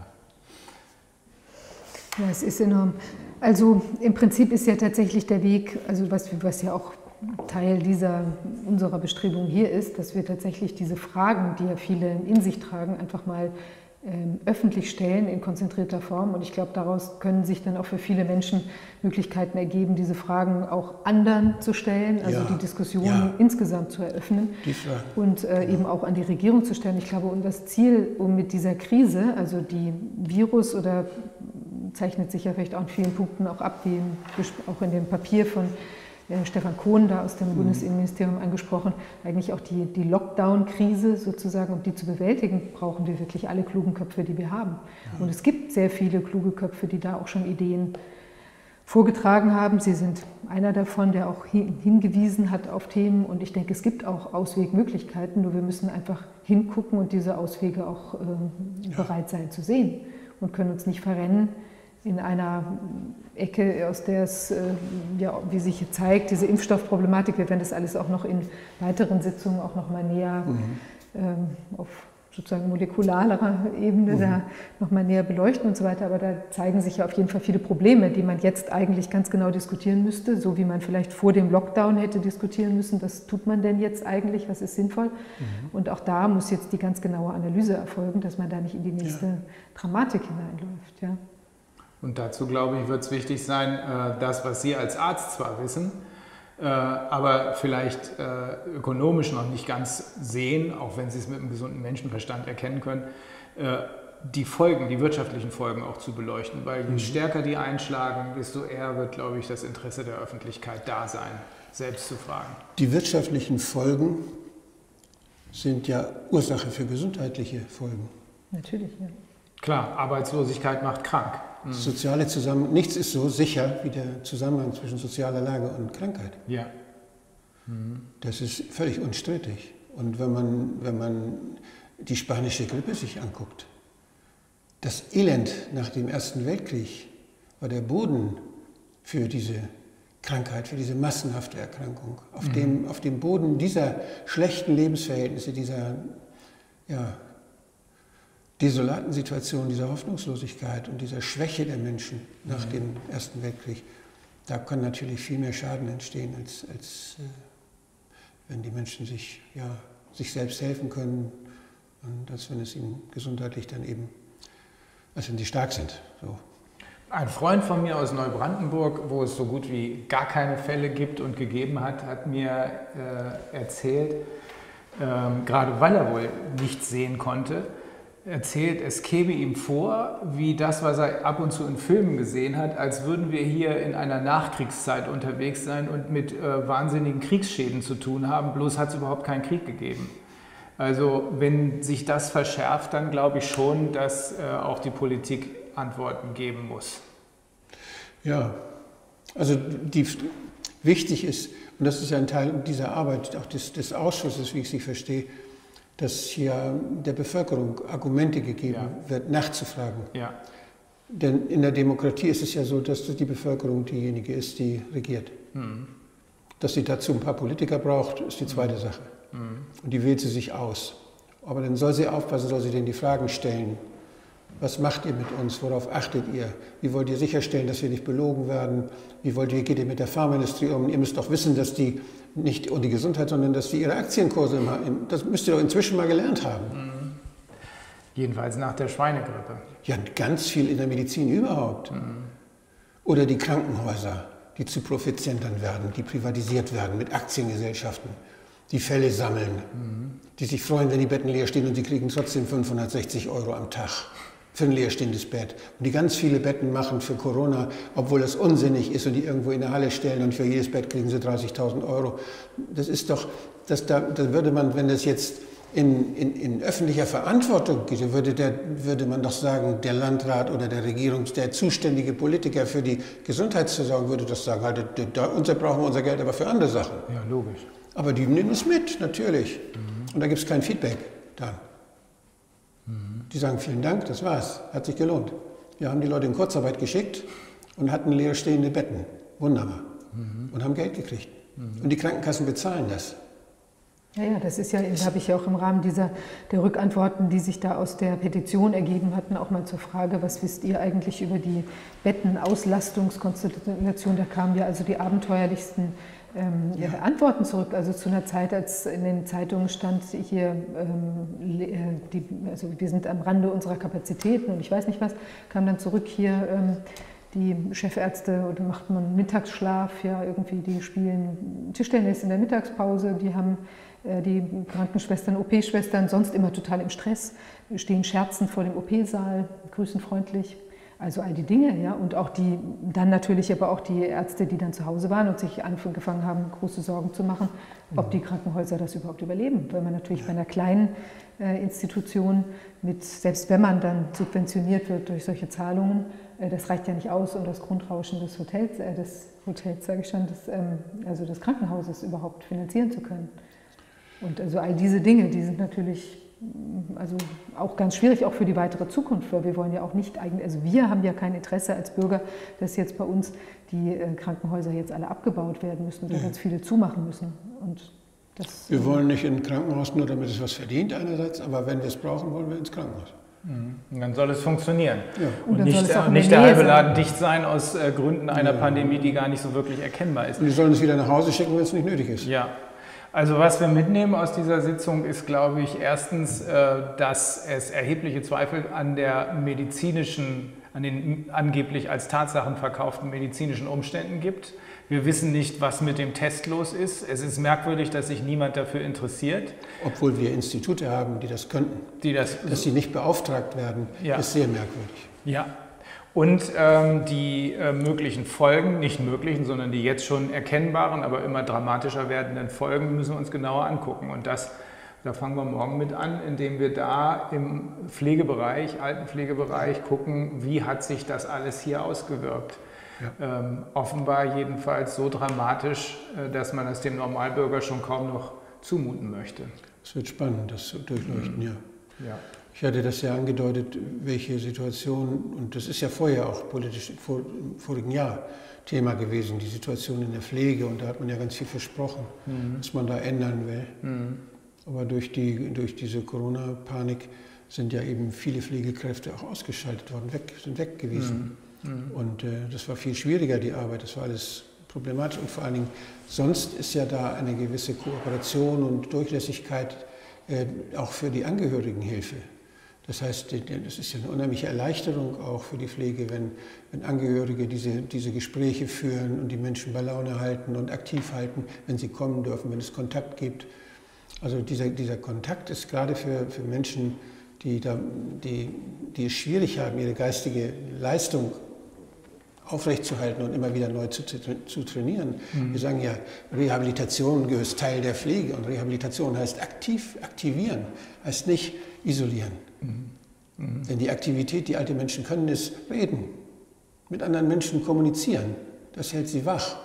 C: Ja, es ist enorm. Also im Prinzip ist ja tatsächlich der Weg, also was, was ja auch Teil dieser, unserer Bestrebung hier ist, dass wir tatsächlich diese Fragen, die ja viele in sich tragen, einfach mal ähm, öffentlich stellen in konzentrierter Form. Und ich glaube, daraus können sich dann auch für viele Menschen Möglichkeiten ergeben, diese Fragen auch anderen zu stellen, also ja, die Diskussion ja. insgesamt zu eröffnen und äh, ja. eben auch an die Regierung zu stellen. Ich glaube, und das Ziel, um mit dieser Krise, also die Virus oder zeichnet sich ja vielleicht auch in vielen Punkten auch ab, wie auch in dem Papier von äh, Stefan Kohn da aus dem mhm. Bundesinnenministerium angesprochen, eigentlich auch die, die Lockdown-Krise sozusagen, um die zu bewältigen, brauchen wir wirklich alle klugen Köpfe, die wir haben. Ja. Und es gibt sehr viele kluge Köpfe, die da auch schon Ideen vorgetragen haben. Sie sind einer davon, der auch hingewiesen hat auf Themen und ich denke, es gibt auch Auswegmöglichkeiten, nur wir müssen einfach hingucken und diese Auswege auch äh, ja. bereit sein zu sehen und können uns nicht verrennen in einer Ecke, aus der es, äh, ja, wie sich hier zeigt, diese Impfstoffproblematik, wir werden das alles auch noch in weiteren Sitzungen auch noch mal näher mhm. ähm, auf sozusagen molekularer Ebene mhm. da noch mal näher beleuchten und so weiter, aber da zeigen sich ja auf jeden Fall viele Probleme, die man jetzt eigentlich ganz genau diskutieren müsste, so wie man vielleicht vor dem Lockdown hätte diskutieren müssen, was tut man denn jetzt eigentlich, was ist sinnvoll? Mhm. Und auch da muss jetzt die ganz genaue Analyse erfolgen, dass man da nicht in die nächste ja. Dramatik hineinläuft. Ja.
B: Und dazu, glaube ich, wird es wichtig sein, das, was Sie als Arzt zwar wissen, aber vielleicht ökonomisch noch nicht ganz sehen, auch wenn Sie es mit einem gesunden Menschenverstand erkennen können, die Folgen, die wirtschaftlichen Folgen auch zu beleuchten. Weil je stärker die einschlagen, desto eher wird, glaube ich, das Interesse der Öffentlichkeit da sein, selbst zu fragen.
A: Die wirtschaftlichen Folgen sind ja Ursache für gesundheitliche Folgen.
C: Natürlich, ja.
B: Klar, Arbeitslosigkeit macht krank.
A: Mhm. Soziale Zusammenhang, nichts ist so sicher wie der Zusammenhang zwischen sozialer Lage und Krankheit.
B: Ja. Mhm.
A: Das ist völlig unstrittig. Und wenn man, wenn man die spanische Grippe sich anguckt, das Elend nach dem Ersten Weltkrieg war der Boden für diese Krankheit, für diese massenhafte Erkrankung. Auf, mhm. dem, auf dem Boden dieser schlechten Lebensverhältnisse, dieser ja, desolaten Situation, dieser Hoffnungslosigkeit und dieser Schwäche der Menschen nach mhm. dem Ersten Weltkrieg, da kann natürlich viel mehr Schaden entstehen, als, als äh, wenn die Menschen sich, ja, sich selbst helfen können und als wenn es ihnen gesundheitlich dann eben, als wenn sie stark sind. So.
B: Ein Freund von mir aus Neubrandenburg, wo es so gut wie gar keine Fälle gibt und gegeben hat, hat mir äh, erzählt, ähm, gerade weil er wohl nichts sehen konnte, erzählt, es käme ihm vor, wie das, was er ab und zu in Filmen gesehen hat, als würden wir hier in einer Nachkriegszeit unterwegs sein und mit äh, wahnsinnigen Kriegsschäden zu tun haben, bloß hat es überhaupt keinen Krieg gegeben. Also wenn sich das verschärft, dann glaube ich schon, dass äh, auch die Politik Antworten geben muss.
A: Ja, also die, wichtig ist, und das ist ja ein Teil dieser Arbeit, auch des, des Ausschusses, wie ich sie verstehe, dass hier der Bevölkerung Argumente gegeben ja. wird, nachzufragen.
B: Ja.
A: Denn in der Demokratie ist es ja so, dass die Bevölkerung diejenige ist, die regiert. Mhm. Dass sie dazu ein paar Politiker braucht, ist die zweite mhm. Sache. Mhm. Und die wählt sie sich aus. Aber dann soll sie aufpassen, soll sie denen die Fragen stellen. Was macht ihr mit uns? Worauf achtet ihr? Wie wollt ihr sicherstellen, dass wir nicht belogen werden? Wie wollt ihr, geht ihr mit der Pharmaindustrie um? Ihr müsst doch wissen, dass die nicht um die Gesundheit, sondern dass die ihre Aktienkurse immer, das müsst ihr doch inzwischen mal gelernt haben.
B: Mhm. Jedenfalls nach der Schweinegrippe.
A: Ja, ganz viel in der Medizin überhaupt. Mhm. Oder die Krankenhäuser, die zu Profitcentern werden, die privatisiert werden mit Aktiengesellschaften, die Fälle sammeln, mhm. die sich freuen, wenn die Betten leer stehen und sie kriegen trotzdem fünfhundertsechzig Euro am Tag. Für ein leerstehendes Bett. Und die ganz viele Betten machen für Corona, obwohl das unsinnig ist und die irgendwo in der Halle stellen und für jedes Bett kriegen sie dreißigtausend Euro. Das ist doch, das, da, da würde man, wenn das jetzt in, in, in öffentlicher Verantwortung geht, würde, der, würde man doch sagen, der Landrat oder der Regierungs-, der zuständige Politiker für die Gesundheitsversorgung würde das sagen, halt, da, unser, brauchen wir unser Geld aber für andere Sachen.
B: Ja, logisch.
A: Aber die nehmen es mit, natürlich. Mhm. Und da gibt es kein Feedback dann. Die sagen, vielen Dank, das war's, hat sich gelohnt. Wir haben die Leute in Kurzarbeit geschickt und hatten leerstehende Betten. Wunderbar. Mhm. Und haben Geld gekriegt. Mhm. Und die Krankenkassen bezahlen das.
C: Ja, ja, das ist ja, habe ich ja auch im Rahmen dieser, der Rückantworten, die sich da aus der Petition ergeben hatten, auch mal zur Frage, was wisst ihr eigentlich über die Bettenauslastungskonstellation? Da kamen ja also die abenteuerlichsten Ähm, ja. Antworten zurück, also zu einer Zeit, als in den Zeitungen stand hier, ähm, die, also wir sind am Rande unserer Kapazitäten und ich weiß nicht was, kam dann zurück hier, ähm, die Chefärzte oder macht man Mittagsschlaf, ja irgendwie, die spielen Tischtennis in der Mittagspause, die haben äh, die Krankenschwestern, O P-Schwestern sonst immer total im Stress, stehen scherzend vor dem O P-Saal, grüßen freundlich. Also all die Dinge, ja, und auch die, dann natürlich aber auch die Ärzte, die dann zu Hause waren und sich angefangen haben, große Sorgen zu machen, ob die Krankenhäuser das überhaupt überleben. Weil man natürlich bei einer kleinen äh, Institution, mit, selbst wenn man dann subventioniert wird durch solche Zahlungen, äh, das reicht ja nicht aus, um das Grundrauschen des Hotels, äh, des Hotels, sage ich schon, des, ähm, also des Krankenhauses überhaupt finanzieren zu können. Und also all diese Dinge, die sind natürlich also auch ganz schwierig, auch für die weitere Zukunft, weil wir wollen ja auch nicht eigentlich, also wir haben ja kein Interesse als Bürger, dass jetzt bei uns die äh, Krankenhäuser jetzt alle abgebaut werden müssen oder ja. ganz viele zumachen müssen. Und das,
A: wir wollen nicht in ein Krankenhaus, nur damit es was verdient einerseits, aber wenn wir es brauchen, wollen wir ins Krankenhaus.
B: Mhm. Und dann soll es funktionieren. Ja.
C: Und,
B: und nicht, äh, nicht der halbe Laden dicht sein aus äh, Gründen einer ja. Pandemie, die gar nicht so wirklich erkennbar ist.
A: Und die sollen es wieder nach Hause schicken, wenn es nicht nötig ist.
B: Ja. Also was wir mitnehmen aus dieser Sitzung ist, glaube ich, erstens, dass es erhebliche Zweifel an der medizinischen, an den angeblich als Tatsachen verkauften medizinischen Umständen gibt. Wir wissen nicht, was mit dem Test los ist. Es ist merkwürdig, dass sich niemand dafür interessiert.
A: Obwohl wir Institute haben, die das könnten.
B: Die das,
A: dass sie nicht beauftragt werden, ja. ist sehr merkwürdig.
B: Ja. Und ähm, die äh, möglichen Folgen, nicht möglichen, sondern die jetzt schon erkennbaren, aber immer dramatischer werdenden Folgen müssen wir uns genauer angucken. Und das Da fangen wir morgen mit an, indem wir da im Pflegebereich, Altenpflegebereich gucken, wie hat sich das alles hier ausgewirkt. Ja. Ähm, offenbar jedenfalls so dramatisch, dass man es dem Normalbürger schon kaum noch zumuten möchte.
A: Es wird spannend, das zu durchleuchten, mhm. ja.
B: ja.
A: Ich hatte das ja angedeutet, welche Situation, und das ist ja vorher auch politisch vor, im vorigen Jahr Thema gewesen, die Situation in der Pflege, und da hat man ja ganz viel versprochen, mhm. was man da ändern will. Mhm. Aber durch, die, durch diese Corona-Panik sind ja eben viele Pflegekräfte auch ausgeschaltet worden, weg, sind weg gewesen. Mhm. Mhm. Und äh, das war viel schwieriger, die Arbeit, das war alles problematisch. Und vor allen Dingen, sonst ist ja da eine gewisse Kooperation und Durchlässigkeit äh, auch für die Angehörigenhilfe. Das heißt, das ist ja eine unheimliche Erleichterung auch für die Pflege, wenn, wenn Angehörige diese, diese Gespräche führen und die Menschen bei Laune halten und aktiv halten, wenn sie kommen dürfen, wenn es Kontakt gibt. Also dieser, dieser Kontakt ist gerade für, für Menschen, die, da, die, die es schwierig haben, ihre geistige Leistung aufrechtzuerhalten und immer wieder neu zu, zu trainieren. Mhm. Wir sagen ja, Rehabilitation ist Teil der Pflege, und Rehabilitation heißt aktiv aktivieren, heißt nicht isolieren. Mhm. Mhm. Denn die Aktivität, die alte Menschen können, ist reden, mit anderen Menschen kommunizieren. Das hält sie wach.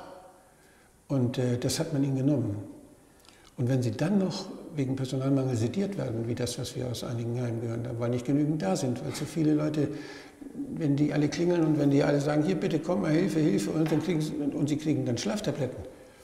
A: Und äh, das hat man ihnen genommen. Und wenn sie dann noch wegen Personalmangel sediert werden, wie das, was wir aus einigen Heimen gehört haben, weil nicht genügend da sind, weil zu viele Leute, wenn die alle klingeln und wenn die alle sagen, hier bitte komm mal, Hilfe, Hilfe, und, dann kriegen sie, und sie kriegen dann Schlaftabletten.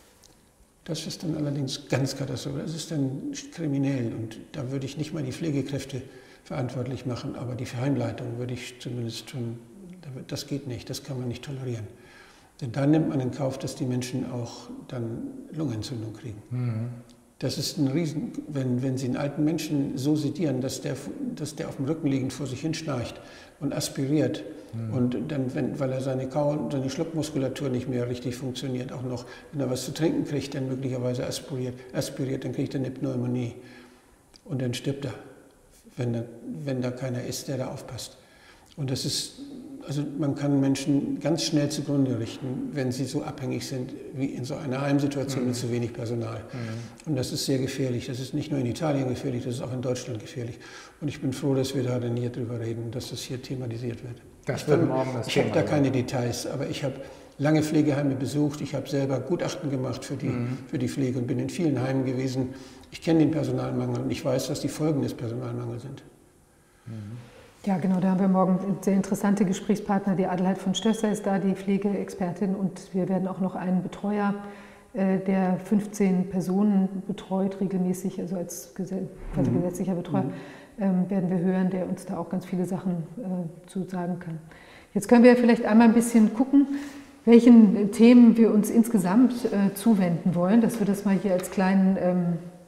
A: Das ist dann allerdings ganz katastrophal, das ist dann kriminell, und da würde ich nicht mal die Pflegekräfte verantwortlich machen, aber die Heimleitung würde ich zumindest schon, das geht nicht, das kann man nicht tolerieren. Denn da nimmt man in Kauf, dass die Menschen auch dann Lungenentzündung kriegen. Mhm. Das ist ein Riesen, wenn, wenn Sie einen alten Menschen so sedieren, dass der, dass der auf dem Rücken liegend vor sich hinschnarcht und aspiriert, mhm. und dann, wenn, weil er seine Kau- seine Schluckmuskulatur nicht mehr richtig funktioniert, auch noch, wenn er was zu trinken kriegt, dann möglicherweise aspiriert, aspiriert dann kriegt er eine Pneumonie und dann stirbt er, wenn da, wenn da keiner ist, der da aufpasst. Und das ist, also man kann Menschen ganz schnell zugrunde richten, wenn sie so abhängig sind wie in so einer Heimsituation mhm. mit zu wenig Personal. Mhm. Und das ist sehr gefährlich. Das ist nicht nur in Italien gefährlich, das ist auch in Deutschland gefährlich. Und ich bin froh, dass wir da dann hier drüber reden, dass das hier thematisiert wird.
B: Das
A: ich
B: wird morgen das
A: ich
B: Thema.
A: Ich habe da keine Details, aber ich habe lange Pflegeheime besucht. Ich habe selber Gutachten gemacht für die, mhm. für die Pflege und bin in vielen Heimen gewesen. Ich kenne den Personalmangel und ich weiß, was die Folgen des Personalmangels sind.
C: Mhm. Ja, genau, da haben wir morgen sehr interessante Gesprächspartner. Die Adelheid von Stösser ist da, die Pflegeexpertin, und wir werden auch noch einen Betreuer, äh, der fünfzehn Personen betreut, regelmäßig, also als quasi mhm. gesetzlicher Betreuer, mhm. ähm, werden wir hören, der uns da auch ganz viele Sachen äh, zu sagen kann. Jetzt können wir vielleicht einmal ein bisschen gucken, welchen Themen wir uns insgesamt äh, zuwenden wollen, dass wir das mal hier als kleinen ähm,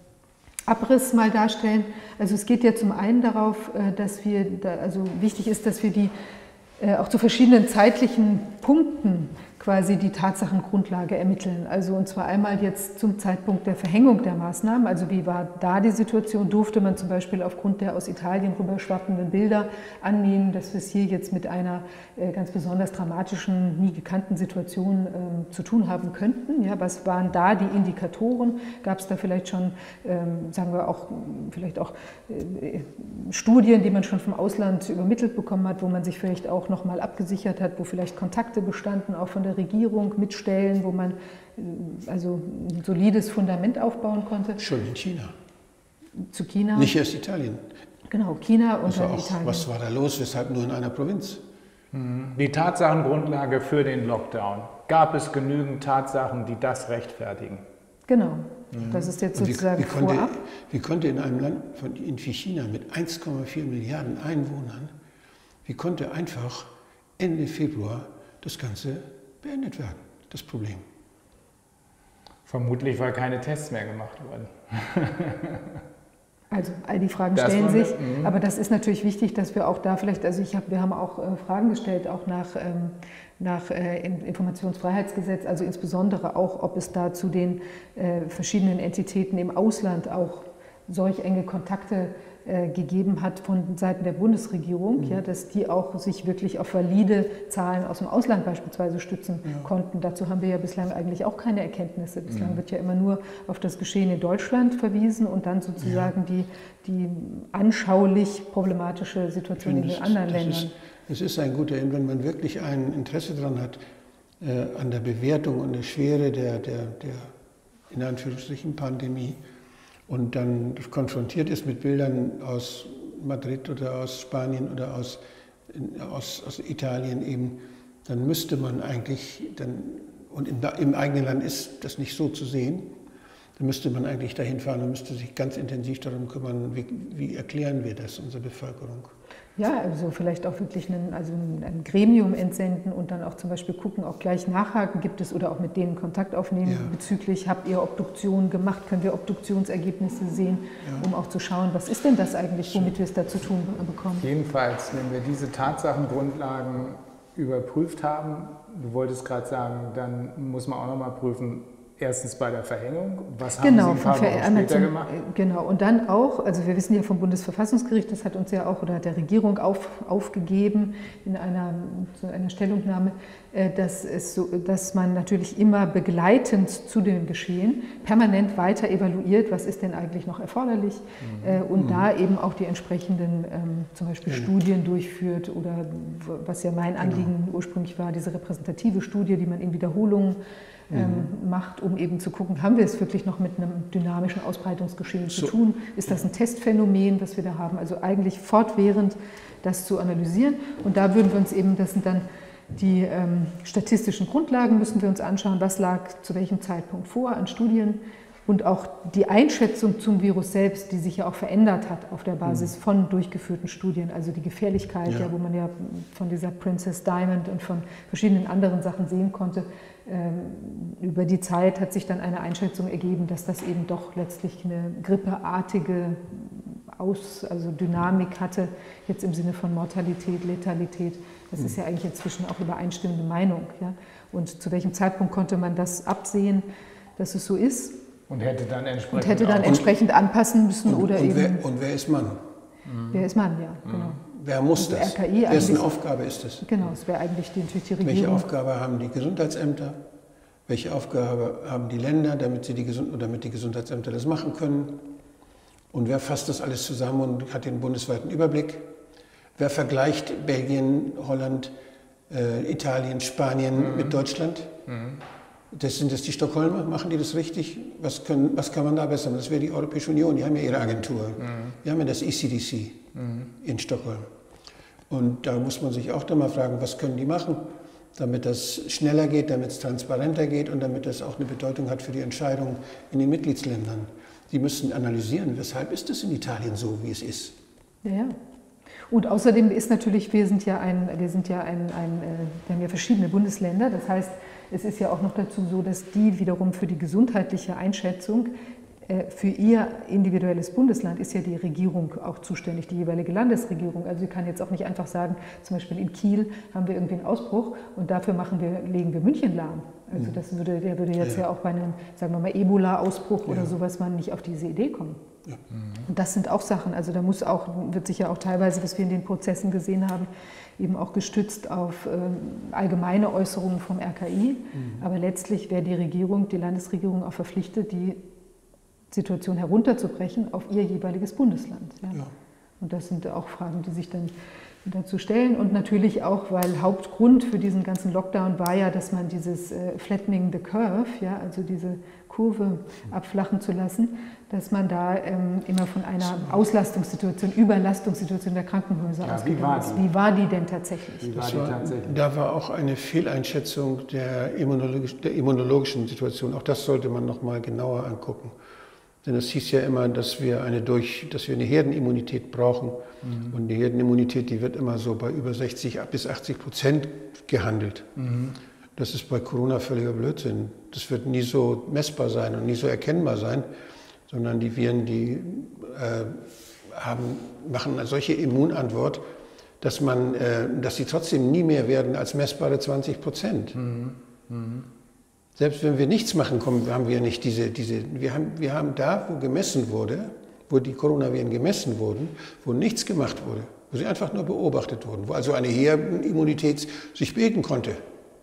C: Abriss mal darstellen. Also es geht ja zum einen darauf, dass wir, da, also wichtig ist, dass wir die äh, auch zu verschiedenen zeitlichen Punkten quasi die Tatsachengrundlage ermitteln. Also und zwar einmal jetzt zum Zeitpunkt der Verhängung der Maßnahmen, also wie war da die Situation, durfte man zum Beispiel aufgrund der aus Italien rüberschwappenden Bilder annehmen, dass wir es hier jetzt mit einer äh, ganz besonders dramatischen, nie gekannten Situation äh, zu tun haben könnten. Ja, was waren da die Indikatoren? Gab es da vielleicht schon, ähm, sagen wir auch, vielleicht auch äh, Studien, die man schon vom Ausland übermittelt bekommen hat, wo man sich vielleicht auch nochmal abgesichert hat, wo vielleicht Kontakte bestanden, auch von der Regierung mit Stellen, wo man also ein solides Fundament aufbauen konnte.
A: Schon in China.
C: Zu China.
A: Nicht erst Italien.
C: Genau, China und dann
A: auch,
C: Italien.
A: Was war da los? Weshalb nur in einer Provinz?
B: Die Tatsachengrundlage für den Lockdown. Gab es genügend Tatsachen, die das rechtfertigen?
C: Genau. Das ist jetzt sozusagen
A: wie, wie konnte,
C: vorab.
A: Wie konnte in einem Land von, wie China mit eins Komma vier Milliarden Einwohnern, wie konnte einfach Ende Februar das Ganze beendet werden, das Problem?
B: Vermutlich, weil keine Tests mehr gemacht wurden.
C: Also all die Fragen
B: das
C: stellen sich,
B: das,
C: aber das ist natürlich wichtig, dass wir auch da vielleicht, also ich hab, wir haben auch äh, Fragen gestellt, auch nach, ähm, nach äh, Informationsfreiheitsgesetz, also insbesondere auch, ob es da zu den äh, verschiedenen Entitäten im Ausland auch solch enge Kontakte äh, gegeben hat von Seiten der Bundesregierung, mhm. ja, dass die auch sich wirklich auf valide Zahlen aus dem Ausland beispielsweise stützen ja. konnten. Dazu haben wir ja bislang eigentlich auch keine Erkenntnisse. Bislang mhm. wird ja immer nur auf das Geschehen in Deutschland verwiesen und dann sozusagen ja. die, die anschaulich problematische Situation in den anderen Ländern.
A: Ist, es ist ein guter, wenn man wirklich ein Interesse daran hat, äh, an der Bewertung und der Schwere der, der, der in Anführungsstrichen Pandemie und dann konfrontiert ist mit Bildern aus Madrid oder aus Spanien oder aus, aus, aus Italien eben, dann müsste man eigentlich, dann, und im, im eigenen Land ist das nicht so zu sehen, dann müsste man eigentlich dahin fahren und müsste sich ganz intensiv darum kümmern, wie, wie erklären wir das unserer Bevölkerung.
C: Ja, also vielleicht auch wirklich einen, also ein Gremium entsenden und dann auch zum Beispiel gucken, auch gleich nachhaken, gibt es oder auch mit denen Kontakt aufnehmen ja. bezüglich, habt ihr Obduktionen gemacht, können wir Obduktionsergebnisse sehen, ja. um auch zu schauen, was ist denn das eigentlich, womit wir es da zu tun bekommen.
B: Jedenfalls, wenn wir diese Tatsachengrundlagen überprüft haben, du wolltest gerade sagen, dann muss man auch nochmal prüfen, erstens bei der Verhängung, was haben
C: genau,
B: Sie ein paar Wochen später
C: zum,
B: gemacht?
C: Genau, und dann auch, also wir wissen ja vom Bundesverfassungsgericht, das hat uns ja auch oder hat der Regierung auf, aufgegeben in einer, einer Stellungnahme, dass, es so, dass man natürlich immer begleitend zu dem Geschehen permanent weiter evaluiert, was ist denn eigentlich noch erforderlich mhm. und mhm. da eben auch die entsprechenden zum Beispiel ja. Studien durchführt oder was ja mein Anliegen genau. ursprünglich war, diese repräsentative Studie, die man in Wiederholungen Ähm, macht, um eben zu gucken, haben wir es wirklich noch mit einem dynamischen Ausbreitungsgeschehen so. zu tun? Ist das ein Testphänomen, das wir da haben? Also eigentlich fortwährend das zu analysieren. Und da würden wir uns eben, das sind dann die ähm, statistischen Grundlagen, müssen wir uns anschauen, was lag zu welchem Zeitpunkt vor an Studien und auch die Einschätzung zum Virus selbst, die sich ja auch verändert hat auf der Basis mhm. von durchgeführten Studien, also die Gefährlichkeit, ja. Ja, wo man ja von dieser Princess Diamond und von verschiedenen anderen Sachen sehen konnte. Ähm, über die Zeit hat sich dann eine Einschätzung ergeben, dass das eben doch letztlich eine grippeartige Aus, also Dynamik hatte, jetzt im Sinne von Mortalität, Letalität. Das mhm. ist ja eigentlich inzwischen auch übereinstimmende Meinung. Ja? Und zu welchem Zeitpunkt konnte man das absehen, dass es so ist?
B: Und hätte dann entsprechend,
C: und hätte dann entsprechend anpassen müssen
A: und,
C: oder
A: und
C: eben.
A: Wer, und wer ist Mann?
C: Mhm. Wer ist Mann, ja, mhm. genau.
A: Wer muss also das?
C: R K I
A: Wessen Aufgabe ist es?
C: Genau, es wäre eigentlich die, natürlich die Regierung.
A: Welche Aufgabe haben die Gesundheitsämter? Welche Aufgabe haben die Länder, damit, sie die, Gesund damit die Gesundheitsämter das machen können? Und wer fasst das alles zusammen und hat den bundesweiten Überblick? Wer vergleicht Belgien, Holland, äh, Italien, Spanien mhm. mit Deutschland? Mhm. Das sind das die Stockholmer? Machen die das richtig? Was, können, was kann man da besser machen? Das wäre die Europäische Union, die haben ja ihre Agentur. Mhm. Die haben ja das E C D C mhm. in Stockholm. Und da muss man sich auch dann mal fragen, was können die machen, damit das schneller geht, damit es transparenter geht und damit das auch eine Bedeutung hat für die Entscheidungen in den Mitgliedsländern. Die müssen analysieren, weshalb ist es in Italien so, wie es ist.
C: Ja, ja. Und außerdem ist natürlich, wir sind ja, ein, wir sind ja ein, ein, wir haben ja verschiedene Bundesländer, das heißt, es ist ja auch noch dazu so, dass die wiederum für die gesundheitliche Einschätzung, für ihr individuelles Bundesland ist ja die Regierung auch zuständig, die jeweilige Landesregierung. Also sie kann jetzt auch nicht einfach sagen, zum Beispiel in Kiel haben wir irgendwie einen Ausbruch und dafür machen wir, legen wir München lahm. Also das würde, der würde jetzt ja, ja auch bei einem, sagen wir mal, Ebola-Ausbruch ja. oder sowas man nicht auf diese Idee kommen. Ja. Und das sind auch Sachen, also da muss auch, wird sich ja auch teilweise, was wir in den Prozessen gesehen haben, eben auch gestützt auf äh, allgemeine Äußerungen vom R K I. Mhm. Aber letztlich wäre die Regierung, die Landesregierung auch verpflichtet, die Situation herunterzubrechen auf ihr jeweiliges Bundesland. Ja. Ja. Und das sind auch Fragen, die sich dann dazu stellen. Und natürlich auch, weil Hauptgrund für diesen ganzen Lockdown war ja, dass man dieses äh, Flattening the Curve, ja, also diese Kurve abflachen zu lassen, dass man da ähm, immer von einer Auslastungssituation, Überlastungssituation der Krankenhäuser ja, ausgegangen ist. Wie war die denn tatsächlich?
B: Wie war die tatsächlich?
A: Da war auch eine Fehleinschätzung der, immunologisch, der immunologischen Situation. Auch das sollte man noch mal genauer angucken. Denn es hieß ja immer, dass wir eine, durch, dass wir eine Herdenimmunität brauchen. Mhm. Und die Herdenimmunität, die wird immer so bei über sechzig bis achtzig Prozent gehandelt. Mhm. Das ist bei Corona völliger Blödsinn. Das wird nie so messbar sein und nie so erkennbar sein, sondern die Viren, die äh, haben, machen eine solche Immunantwort, dass, man, äh, dass sie trotzdem nie mehr werden als messbare zwanzig Prozent. Mhm. Mhm. Selbst wenn wir nichts machen, kommen, haben wir nicht diese, diese wir, haben, wir haben da, wo gemessen wurde, wo die Coronaviren gemessen wurden, wo nichts gemacht wurde, wo sie einfach nur beobachtet wurden, wo also eine Herdenimmunität sich bilden konnte.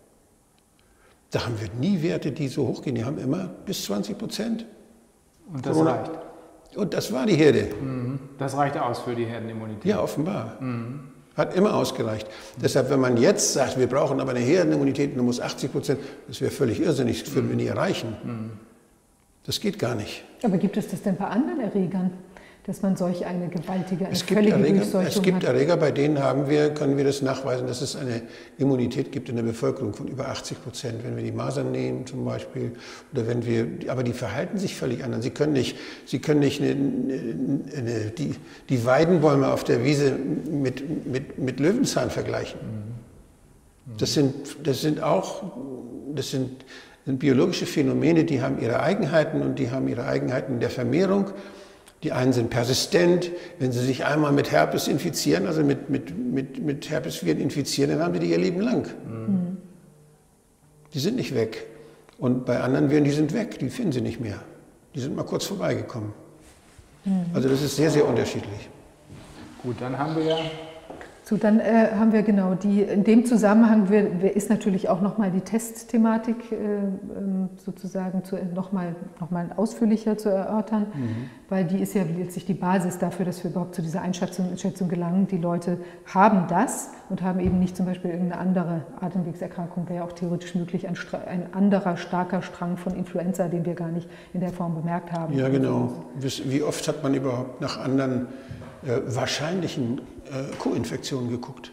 A: Da haben wir nie Werte, die so hoch gehen. Die haben immer bis zwanzig Prozent.
B: Und das Corona. reicht.
A: Und das war die Herde.
B: Das reichte aus für die Herdenimmunität.
A: Ja, offenbar. Mhm. Hat immer ausgereicht. Mhm. Deshalb, wenn man jetzt sagt, wir brauchen aber eine Herdenimmunität und da muss achtzig Prozent, das wäre völlig irrsinnig, das würden wir nie erreichen. Mhm. Das geht gar nicht.
C: Aber gibt es das denn bei anderen Erregern, dass man solch eine gewaltige, eine
A: es gibt
C: völlige
A: Erreger,
C: Durchseuchung
A: Es gibt
C: hat?
A: Erreger, bei denen haben wir, können wir das nachweisen, dass es eine Immunität gibt in der Bevölkerung von über achtzig Prozent. Wenn wir die Masern nehmen zum Beispiel, oder wenn wir, aber die verhalten sich völlig anders. Sie können nicht, Sie können nicht eine, eine, die, die Weidenbäume auf der Wiese mit, mit, mit Löwenzahn vergleichen. Das sind, das sind auch, das sind, sind biologische Phänomene, die haben ihre Eigenheiten und die haben ihre Eigenheiten in der Vermehrung. Die einen sind persistent, wenn sie sich einmal mit Herpes infizieren, also mit, mit, mit, mit Herpesviren infizieren, dann haben sie die ihr Leben lang. Mhm. Die sind nicht weg. Und bei anderen Viren, die sind weg, die finden sie nicht mehr. Die sind mal kurz vorbeigekommen. Mhm. Also das ist sehr, sehr unterschiedlich.
B: Gut, dann haben wir ja...
C: So, dann äh, haben wir genau die, in dem Zusammenhang wir, ist natürlich auch nochmal die Testthematik äh, sozusagen zu, nochmal noch mal ausführlicher zu erörtern, mhm. weil die ist ja letztlich die Basis dafür, dass wir überhaupt zu dieser Einschätzung, Einschätzung gelangen. Die Leute haben das und haben eben nicht zum Beispiel irgendeine andere Atemwegserkrankung, wäre ja auch theoretisch möglich, ein, ein anderer starker Strang von Influenza, den wir gar nicht in der Form bemerkt haben.
A: Ja, genau. Wie oft hat man überhaupt nach anderen äh, wahrscheinlichen äh, Co-Infektionen geguckt?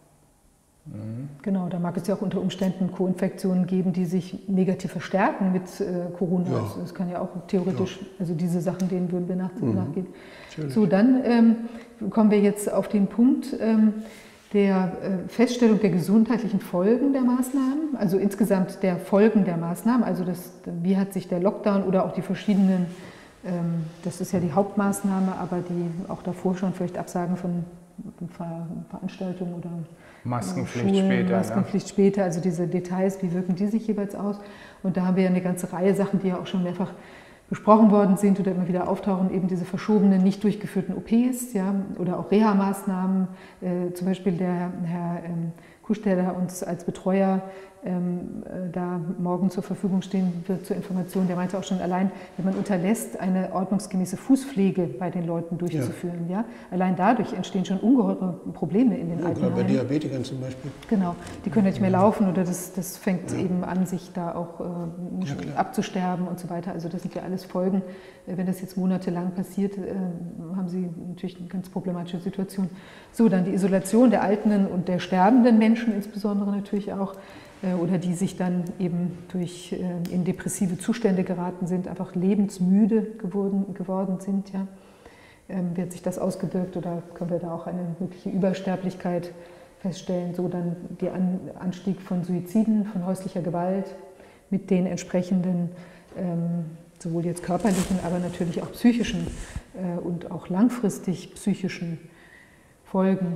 C: Genau, da mag es ja auch unter Umständen Co-Infektionen geben, die sich negativ verstärken mit äh, Corona. Ja. Also das kann ja auch theoretisch, ja. also diese Sachen, denen würden wir nach, mhm. nachgehen. Natürlich. So, dann ähm, kommen wir jetzt auf den Punkt ähm, der äh, Feststellung der gesundheitlichen Folgen der Maßnahmen, also insgesamt der Folgen der Maßnahmen, also das, wie hat sich der Lockdown oder auch die verschiedenen, ähm, das ist ja die Hauptmaßnahme, aber die auch davor schon vielleicht Absagen von Ver Veranstaltungen oder
B: Maskenpflicht
C: Schulen,
B: später.
C: Maskenpflicht ja. später, also diese Details, wie wirken die sich jeweils aus? Und da haben wir ja eine ganze Reihe Sachen, die ja auch schon mehrfach besprochen worden sind oder immer wieder auftauchen, eben diese verschobenen, nicht durchgeführten O Ps, ja, oder auch Reha-Maßnahmen. Äh, zum Beispiel der Herr ähm, Kusch, der uns als Betreuer ähm, äh, da morgen zur Verfügung stehen wird zur Information, der meinte auch schon, allein wenn man unterlässt, eine ordnungsgemäße Fußpflege bei den Leuten durchzuführen, ja. Ja, allein dadurch entstehen schon ungeheure Probleme in den
A: ja,
C: Altenheimen.
A: Bei Diabetikern zum Beispiel.
C: Genau, die können nicht mehr laufen oder das, das fängt ja. eben an, sich da auch äh, ja, abzusterben und so weiter. Also das sind ja alles Folgen. Wenn das jetzt monatelang passiert, äh, haben sie natürlich eine ganz problematische Situation. So, dann die Isolation der alten und der sterbenden Menschen insbesondere natürlich auch, äh, oder die sich dann eben durch äh, in depressive Zustände geraten sind, einfach lebensmüde geworden, geworden sind. Ja. Ähm, wie hat sich das ausgewirkt oder können wir da auch eine mögliche Übersterblichkeit feststellen? So, dann der An Anstieg von Suiziden, von häuslicher Gewalt mit den entsprechenden ähm, sowohl jetzt körperlichen, aber natürlich auch psychischen äh, und auch langfristig psychischen Folgen,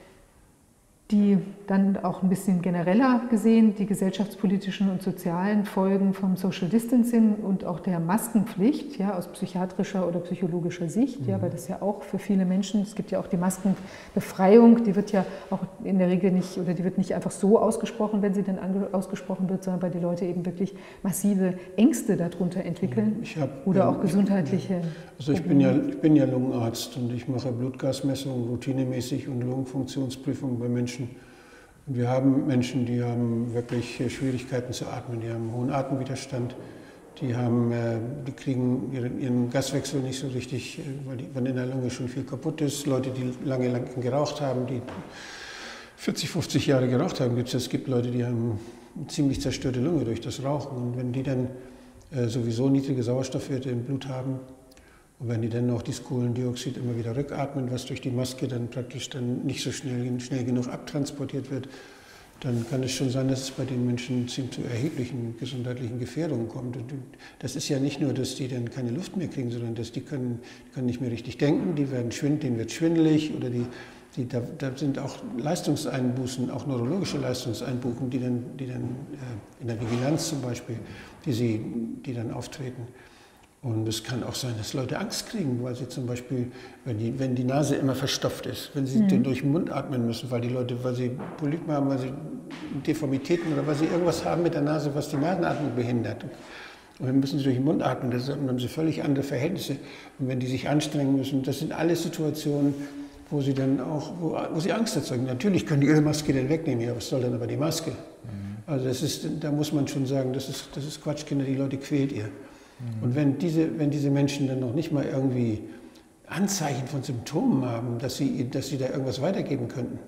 C: die dann auch ein bisschen genereller gesehen die gesellschaftspolitischen und sozialen Folgen vom Social Distancing und auch der Maskenpflicht, ja, aus psychiatrischer oder psychologischer Sicht, mhm. ja, weil das ja auch für viele Menschen, es gibt ja auch die Maskenbefreiung, die wird ja auch in der Regel nicht, oder die wird nicht einfach so ausgesprochen, wenn sie dann ausgesprochen wird, sondern weil die Leute eben wirklich massive Ängste darunter entwickeln
A: ich hab,
C: oder
A: ähm,
C: auch gesundheitliche
A: Also ich bin, ja, ich bin ja Lungenarzt und ich mache Blutgasmessungen routinemäßig und Lungenfunktionsprüfungen bei Menschen. Und wir haben Menschen, die haben wirklich Schwierigkeiten zu atmen, die haben hohen Atemwiderstand, die, haben, die kriegen ihren, ihren Gaswechsel nicht so richtig, weil, die, weil in der Lunge schon viel kaputt ist. Leute, die lange, lange geraucht haben, die vierzig, fünfzig Jahre geraucht haben, gibt es. Es gibt Leute, die haben eine ziemlich zerstörte Lunge durch das Rauchen. Und wenn die dann äh, sowieso niedrige Sauerstoffwerte im Blut haben, und wenn die dann noch das Kohlendioxid immer wieder rückatmen, was durch die Maske dann praktisch dann nicht so schnell, schnell genug abtransportiert wird, dann kann es schon sein, dass es bei den Menschen zu erheblichen gesundheitlichen Gefährdungen kommt. Und das ist ja nicht nur, dass die dann keine Luft mehr kriegen, sondern dass die können, können nicht mehr richtig denken, die werden schwind, denen wird schwindelig oder die, die, da, da sind auch Leistungseinbußen, auch neurologische Leistungseinbußen, die dann, die dann äh, in der Vigilanz zum Beispiel, die, sie, die dann auftreten. Und es kann auch sein, dass Leute Angst kriegen, weil sie zum Beispiel, wenn die, wenn die Nase immer verstopft ist, wenn sie mhm. durch den Mund atmen müssen, weil die Leute, weil sie Polypen haben, weil sie Deformitäten oder weil sie irgendwas haben mit der Nase, was die Nasenatmung behindert. Und dann müssen sie durch den Mund atmen, das haben sie völlig andere Verhältnisse. Und wenn die sich anstrengen müssen, das sind alles Situationen, wo sie dann auch, wo, wo sie Angst erzeugen. Natürlich können die ihre Maske dann wegnehmen, ja, was soll dann aber die Maske? Mhm. Also das ist, da muss man schon sagen, das ist, das ist Quatsch, Kinder, die Leute quält ihr. Mhm. Und wenn diese, wenn diese Menschen dann noch nicht mal irgendwie Anzeichen von Symptomen haben, dass sie, dass sie da irgendwas weitergeben könnten.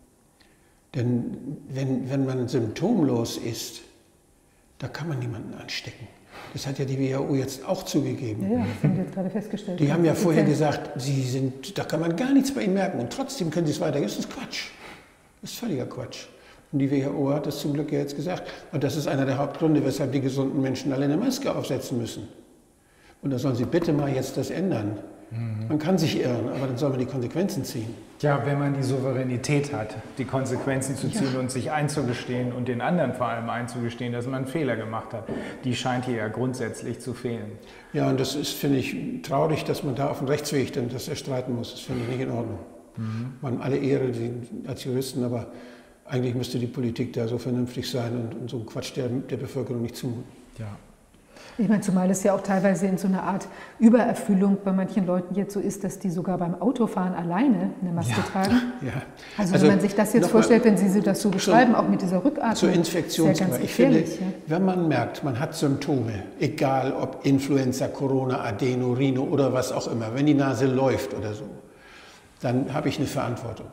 A: Denn wenn, wenn man symptomlos ist, da kann man niemanden anstecken. Das hat ja die W H O jetzt auch zugegeben.
C: Ja, ja, das haben wir jetzt gerade festgestellt.
A: Die haben ja vorher gesagt, sie sind, da kann man gar nichts bei ihnen merken und trotzdem können sie es weitergeben. Das ist Quatsch. Das ist völliger Quatsch. Und die W H O hat das zum Glück ja jetzt gesagt. Und das ist einer der Hauptgründe, weshalb die gesunden Menschen alle eine Maske aufsetzen müssen. Und da sollen sie bitte mal jetzt das ändern. Mhm. Man kann sich irren, aber dann soll man die Konsequenzen ziehen.
B: Ja, wenn man die Souveränität hat, die Konsequenzen zu ziehen ja. und sich einzugestehen und den anderen vor allem einzugestehen, dass man einen Fehler gemacht hat, die scheint hier ja grundsätzlich zu fehlen.
A: Ja, und das ist, finde ich, traurig, dass man da auf dem Rechtsweg dann das erstreiten muss. Das finde ich nicht in Ordnung. Mhm. Man alle Ehre die, als Juristen, aber eigentlich müsste die Politik da so vernünftig sein und, und so einen Quatsch der, der Bevölkerung nicht zumuten.
B: Ja.
C: Ich meine, zumal es ja auch teilweise in so einer Art Übererfüllung bei manchen Leuten jetzt so ist, dass die sogar beim Autofahren alleine eine Maske
A: ja.
C: tragen.
A: Ja.
C: Also, also wenn man sich das jetzt vorstellt, wenn Sie das so beschreiben, auch mit dieser Rückatmung.
A: Zur Infektionsgefahr. Ich finde, ja. wenn man merkt, man hat Symptome, egal ob Influenza, Corona, Adeno, Rhino oder was auch immer, wenn die Nase läuft oder so, dann habe ich eine Verantwortung.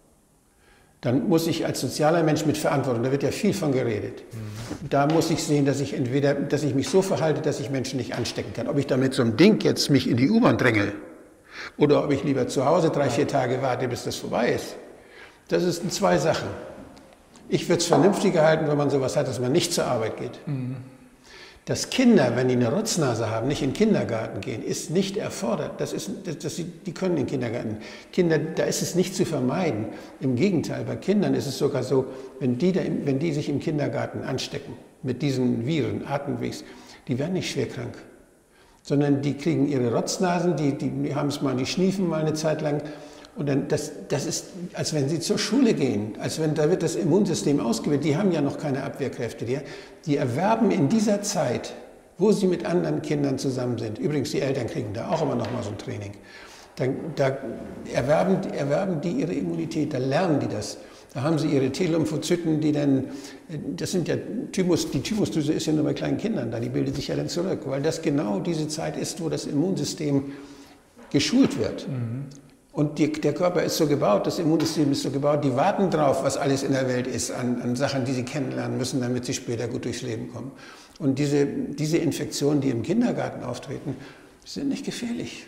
A: Dann muss ich als sozialer Mensch mit Verantwortung, da wird ja viel von geredet, mhm. da muss ich sehen, dass ich entweder, dass ich mich so verhalte, dass ich Menschen nicht anstecken kann. Ob ich da mit so einem Ding jetzt mich in die U-Bahn dränge oder ob ich lieber zu Hause drei, vier Tage warte, bis das vorbei ist, das sind zwei Sachen. Ich würde es vernünftiger halten, wenn man sowas hat, dass man nicht zur Arbeit geht. Mhm. Dass Kinder, wenn die eine Rotznase haben, nicht in den Kindergarten gehen, ist nicht erfordert. Das ist, das, das, die können in den Kindergarten. Kinder, da ist es nicht zu vermeiden. Im Gegenteil, bei Kindern ist es sogar so, wenn die, da, wenn die sich im Kindergarten anstecken mit diesen Viren, Atemwegs, die werden nicht schwer krank. Sondern die kriegen ihre Rotznasen, die, die, die haben es mal, die schniefen mal eine Zeit lang. Und dann, das, das ist, als wenn sie zur Schule gehen, als wenn, da wird das Immunsystem ausgebildet. Die haben ja noch keine Abwehrkräfte. Die, die erwerben in dieser Zeit, wo sie mit anderen Kindern zusammen sind, übrigens die Eltern kriegen da auch immer noch mal so ein Training, dann, da erwerben, erwerben die ihre Immunität, da lernen die das. Da haben sie ihre T-Lymphozyten, die dann, das sind ja Thymus, die Thymusdrüse ist ja nur bei kleinen Kindern da, die bildet sich ja dann zurück, weil das genau diese Zeit ist, wo das Immunsystem geschult wird. Mhm. Und die, der Körper ist so gebaut, das Immunsystem ist so gebaut, die warten drauf, was alles in der Welt ist, an, an Sachen, die sie kennenlernen müssen, damit sie später gut durchs Leben kommen. Und diese, diese Infektionen, die im Kindergarten auftreten, sind nicht gefährlich.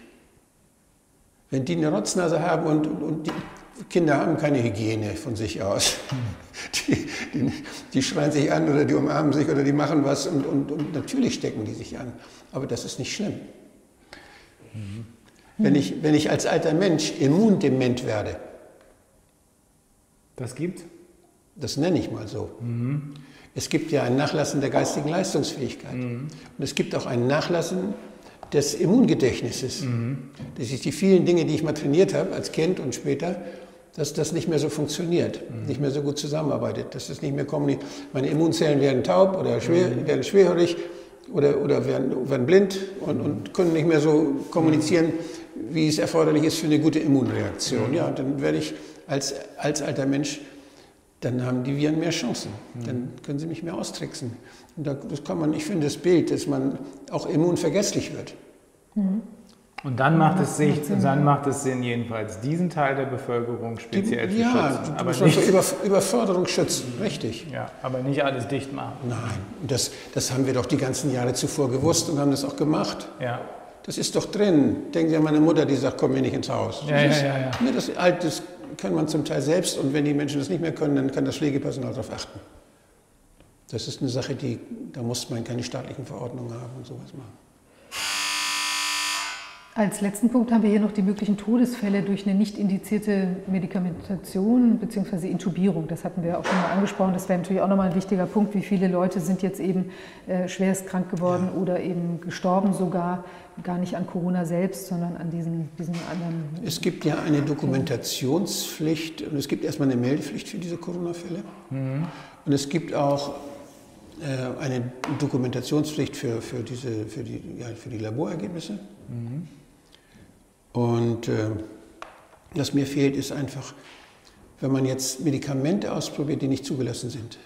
A: Wenn die eine Rotznase haben und, und, und die Kinder haben keine Hygiene von sich aus, die, die, die schreien sich an oder die umarmen sich oder die machen was und, und, und natürlich stecken die sich an. Aber das ist nicht schlimm. Mhm. Wenn ich, wenn ich als alter Mensch immundement werde.
B: Das gibt?
A: Das nenne ich mal so. Mhm. Es gibt ja ein Nachlassen der geistigen Leistungsfähigkeit. Mhm. Und es gibt auch ein Nachlassen des Immungedächtnisses. Mhm. Das ist die vielen Dinge, die ich mal trainiert habe als Kind und später, dass das nicht mehr so funktioniert, mhm. nicht mehr so gut zusammenarbeitet, dass das nicht mehr kommuniziert. Meine Immunzellen werden taub oder schwer, mhm. werden schwerhörig oder, oder werden, werden blind und, und können nicht mehr so kommunizieren, wie es erforderlich ist für eine gute Immunreaktion. Mhm. Ja, und dann werde ich als, als alter Mensch, dann haben die Viren mehr Chancen. Mhm. Dann können sie mich mehr austricksen. Und da, das kann man, ich finde das Bild, dass man auch immunvergesslich wird.
B: Mhm. Und dann macht, es sich, dann macht es Sinn, jedenfalls diesen Teil der Bevölkerung speziell die, zu
A: ja,
B: schützen.
A: Ja, aber nicht vor Über, Überforderung schützen, richtig.
B: Ja, aber nicht alles dicht machen.
A: Nein, das, das haben wir doch die ganzen Jahre zuvor gewusst und haben das auch gemacht.
B: Ja.
A: Das ist doch drin. Denken Sie an meine Mutter, die sagt, komm mir nicht ins Haus.
B: Ja,
A: das,
B: ja, ja, ja.
A: Das, das kann man zum Teil selbst und wenn die Menschen das nicht mehr können, dann kann das Pflegepersonal darauf achten. Das ist eine Sache, die, da muss man keine staatlichen Verordnungen haben und sowas machen.
C: Als letzten Punkt haben wir hier noch die möglichen Todesfälle durch eine nicht indizierte Medikamentation bzw. Intubierung. Das hatten wir auch schon mal angesprochen. Das wäre natürlich auch nochmal ein wichtiger Punkt. Wie viele Leute sind jetzt eben äh, schwerst krank geworden ja. oder eben gestorben sogar, gar nicht an Corona selbst, sondern an diesen, diesen anderen...
A: Es gibt ja eine Dokumentationspflicht und es gibt erstmal eine Meldepflicht für diese Corona-Fälle. Mhm. Und es gibt auch äh, eine Dokumentationspflicht für, für, diese, für, die, ja, für die Laborergebnisse. Mhm. Und äh, was mir fehlt, ist einfach, wenn man jetzt Medikamente ausprobiert, die nicht zugelassen sind,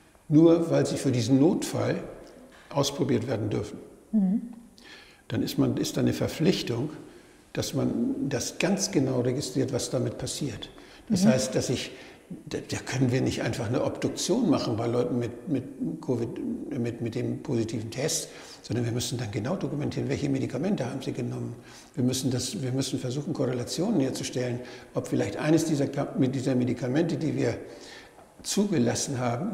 A: nur weil sie für diesen Notfall ausprobiert werden dürfen, mhm. dann ist, man, ist da eine Verpflichtung, dass man das ganz genau registriert, was damit passiert. Das mhm. heißt, dass ich, da, da können wir nicht einfach eine Obduktion machen bei Leuten mit, mit, Covid, mit, mit dem positiven Test, sondern wir müssen dann genau dokumentieren, welche Medikamente haben sie genommen. Wir müssen, das, wir müssen versuchen, Korrelationen herzustellen, ob vielleicht eines dieser, dieser Medikamente, die wir zugelassen haben,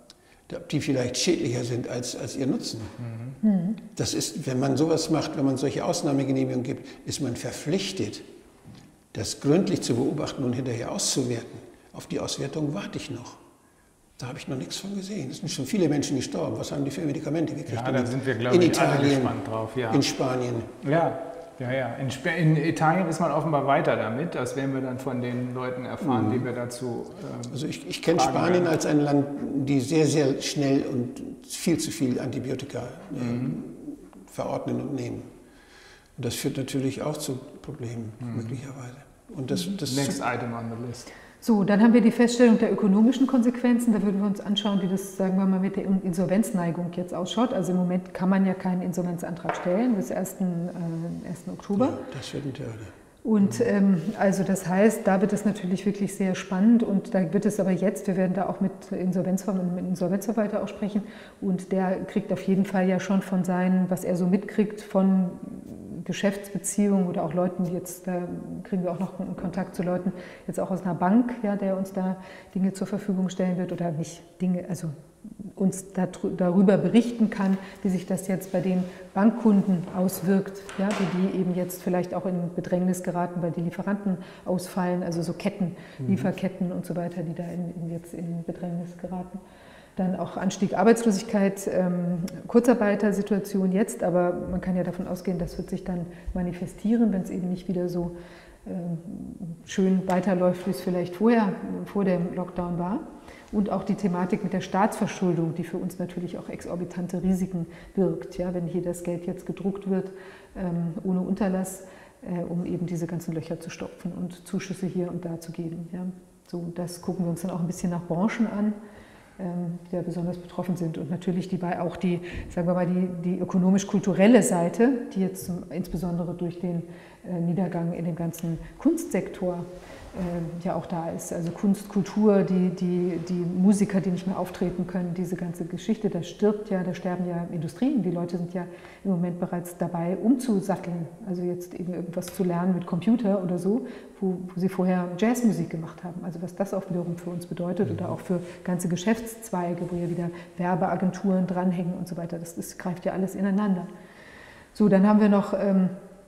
A: die vielleicht schädlicher sind als, als ihr Nutzen. Mhm. Das ist, wenn man sowas macht, wenn man solche Ausnahmegenehmigungen gibt, ist man verpflichtet, das gründlich zu beobachten und hinterher auszuwerten. Auf die Auswertung warte ich noch. Da habe ich noch nichts von gesehen. Es sind schon viele Menschen gestorben. Was haben die für Medikamente gekriegt?
B: Ja, da sind wir, glaube ich, alle gespannt drauf. Ja.
A: In Spanien.
B: Ja, ja, ja. In, Sp in Italien ist man offenbar weiter damit. Das werden wir dann von den Leuten erfahren, mhm. die wir dazu ähm,
A: Also ich, ich kenne Spanien werden. als ein Land, die sehr, sehr schnell und viel zu viel Antibiotika mhm. ähm, verordnen und nehmen. Und das führt natürlich auch zu Problemen, mhm. möglicherweise. Und das, das
B: Next item on the list.
C: So, dann haben wir die Feststellung der ökonomischen Konsequenzen. Da würden wir uns anschauen, wie das, sagen wir mal, mit der Insolvenzneigung jetzt ausschaut. Also im Moment kann man ja keinen Insolvenzantrag stellen bis ersten Oktober.
A: Ja, das wird ein Theater.
C: Und ähm, also das heißt, da wird es natürlich wirklich sehr spannend und da wird es aber jetzt, wir werden da auch mit Insolvenzverwalter, mit Insolvenzverwalter auch sprechen und der kriegt auf jeden Fall ja schon von seinen, was er so mitkriegt von Geschäftsbeziehungen oder auch Leuten, die jetzt, da kriegen wir auch noch einen Kontakt zu Leuten, jetzt auch aus einer Bank, ja, der uns da Dinge zur Verfügung stellen wird oder nicht Dinge, also uns darüber berichten kann, wie sich das jetzt bei den Bankkunden auswirkt, ja, wie die eben jetzt vielleicht auch in Bedrängnis geraten, weil die Lieferanten ausfallen, also so Ketten, mhm. Lieferketten und so weiter, die da in, in jetzt in Bedrängnis geraten. Dann auch Anstieg Arbeitslosigkeit, ähm, Kurzarbeitersituation jetzt, aber man kann ja davon ausgehen, das wird sich dann manifestieren, wenn es eben nicht wieder so ähm, schön weiterläuft, wie es vielleicht vorher, vor dem Lockdown war. Und auch die Thematik mit der Staatsverschuldung, die für uns natürlich auch exorbitante Risiken birgt, ja, wenn hier das Geld jetzt gedruckt wird, ähm, ohne Unterlass, äh, um eben diese ganzen Löcher zu stopfen und Zuschüsse hier und da zu geben. Ja. So, das gucken wir uns dann auch ein bisschen nach Branchen an, die ja besonders betroffen sind. Und natürlich die, auch die, sagen wir mal, die, die ökonomisch-kulturelle Seite, die jetzt zum, insbesondere durch den äh, Niedergang in dem ganzen Kunstsektor äh, ja auch da ist. Also Kunst, Kultur, die, die, die Musiker, die nicht mehr auftreten können, diese ganze Geschichte, da stirbt ja, da sterben ja Industrien. Die Leute sind ja im Moment bereits dabei, umzusatteln. Also jetzt eben irgendwas zu lernen mit Computer oder so, wo, wo sie vorher Jazzmusik gemacht haben. Also was das auch wiederum für uns bedeutet oder auch für ganze Geschäftszweige, wo ja wieder Werbeagenturen dranhängen und so weiter. Das, das greift ja alles ineinander. So, dann haben wir noch, ähm,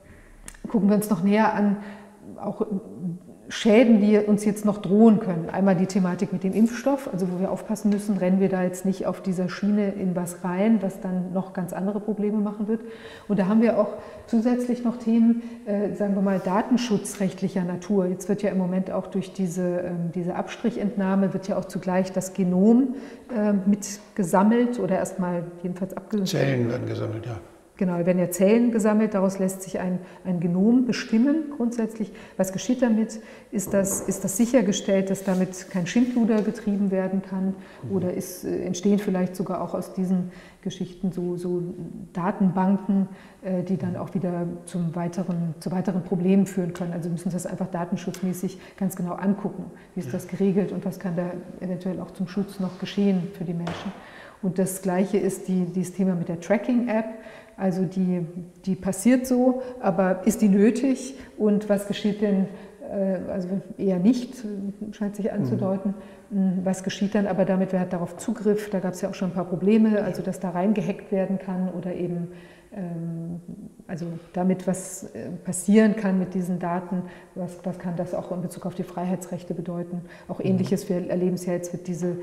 C: gucken wir uns noch näher an, auch Schäden, die uns jetzt noch drohen können. Einmal die Thematik mit dem Impfstoff, also wo wir aufpassen müssen, rennen wir da jetzt nicht auf dieser Schiene in was rein, was dann noch ganz andere Probleme machen wird. Und da haben wir auch zusätzlich noch Themen, äh, sagen wir mal, datenschutzrechtlicher Natur. Jetzt wird ja im Moment auch durch diese, ähm, diese Abstrichentnahme, wird ja auch zugleich das Genom äh, mit gesammelt oder erstmal jedenfalls abgesammelt.
A: Zellen werden gesammelt, ja.
C: Genau, da werden ja Zellen gesammelt, daraus lässt sich ein, ein Genom bestimmen grundsätzlich. Was geschieht damit? Ist das, ist das sichergestellt, dass damit kein Schindluder getrieben werden kann? Oder ist, äh, entstehen vielleicht sogar auch aus diesen Geschichten so, so Datenbanken, äh, die dann auch wieder zum weiteren, zu weiteren Problemen führen können? Also wir müssen das einfach datenschutzmäßig ganz genau angucken. Wie ist das geregelt und was kann da eventuell auch zum Schutz noch geschehen für die Menschen? Und das Gleiche ist die, dieses Thema mit der Tracking-App. Also die, die passiert so, aber ist die nötig und was geschieht denn, äh, also eher nicht, scheint sich anzudeuten, mhm. was geschieht dann, aber damit, wer hat darauf Zugriff, da gab es ja auch schon ein paar Probleme, also dass da reingehackt werden kann oder eben also damit, was passieren kann mit diesen Daten, was, was kann das auch in Bezug auf die Freiheitsrechte bedeuten. Auch Ähnliches, wir erleben es ja jetzt, wird diese,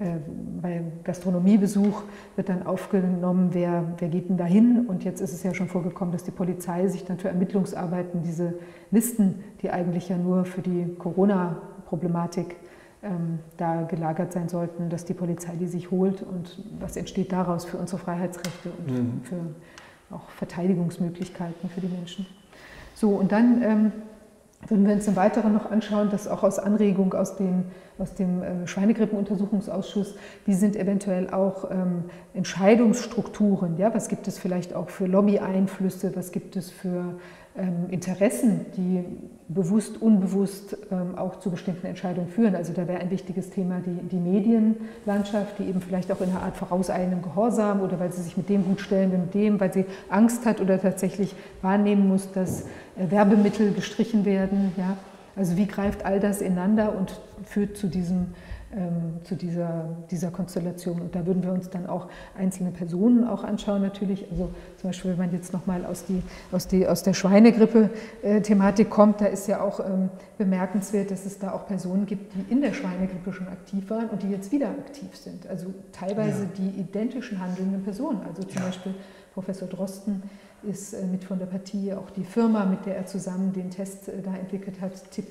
C: bei Gastronomiebesuch wird dann aufgenommen, wer, wer geht denn da hin? Und jetzt ist es ja schon vorgekommen, dass die Polizei sich dann für Ermittlungsarbeiten diese Listen, die eigentlich ja nur für die Corona-Problematik ähm, da gelagert sein sollten, dass die Polizei die sich holt und was entsteht daraus für unsere Freiheitsrechte und mhm. für auch Verteidigungsmöglichkeiten für die Menschen. So, und dann ähm, würden wir uns im Weiteren noch anschauen, dass auch aus Anregung aus dem, aus dem äh, Schweinegrippenuntersuchungsausschuss, wie sind eventuell auch ähm, Entscheidungsstrukturen, ja? Was gibt es vielleicht auch für Lobby-Einflüsse, was gibt es für ähm, Interessen, die bewusst, unbewusst ähm, auch zu bestimmten Entscheidungen führen. Also da wäre ein wichtiges Thema die, die Medienlandschaft, die eben vielleicht auch in einer Art vorauseilendem Gehorsam oder weil sie sich mit dem gut stellen, mit dem, weil sie Angst hat oder tatsächlich wahrnehmen muss, dass äh, Werbemittel gestrichen werden. Ja? Also wie greift all das ineinander und führt zu diesem ähm, zu dieser, dieser Konstellation. Und da würden wir uns dann auch einzelne Personen auch anschauen natürlich. Also zum Beispiel, wenn man jetzt nochmal aus, die, aus, die, aus der Schweinegrippe-Thematik kommt, da ist ja auch ähm, bemerkenswert, dass es da auch Personen gibt, die in der Schweinegrippe schon aktiv waren und die jetzt wieder aktiv sind. Also teilweise ja. die identischen handelnden Personen. Also zum ja. Beispiel Professor Drosten ist äh, mit von der Partie, auch die Firma, mit der er zusammen den Test äh, da entwickelt hat, T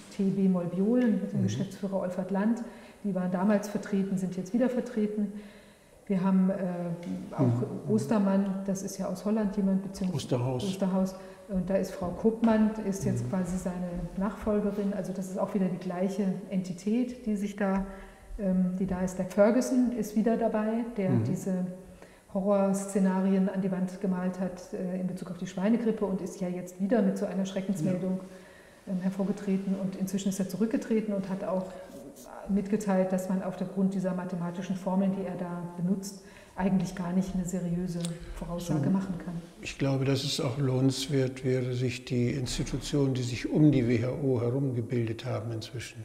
C: B Molbiol, mit dem mhm. Geschäftsführer Olfert Land. Die waren damals vertreten, sind jetzt wieder vertreten. Wir haben äh, auch mhm. Ostermann, das ist ja aus Holland jemand, beziehungsweise
A: Osterhaus.
C: Osterhaus. Und da ist Frau Koopmann, ist jetzt mhm. quasi seine Nachfolgerin. Also das ist auch wieder die gleiche Entität, die sich da, ähm, die da ist. Der Ferguson ist wieder dabei, der mhm. diese Horrorszenarien an die Wand gemalt hat äh, in Bezug auf die Schweinegrippe und ist ja jetzt wieder mit so einer Schreckensmeldung ja. ähm, hervorgetreten. Und inzwischen ist er zurückgetreten und hat auch mitgeteilt, dass man aufgrund dieser mathematischen Formeln, die er da benutzt, eigentlich gar nicht eine seriöse Voraussage so, machen kann.
A: Ich glaube, dass es auch lohnenswert wäre, sich die Institutionen, die sich um die W H O herum gebildet haben inzwischen,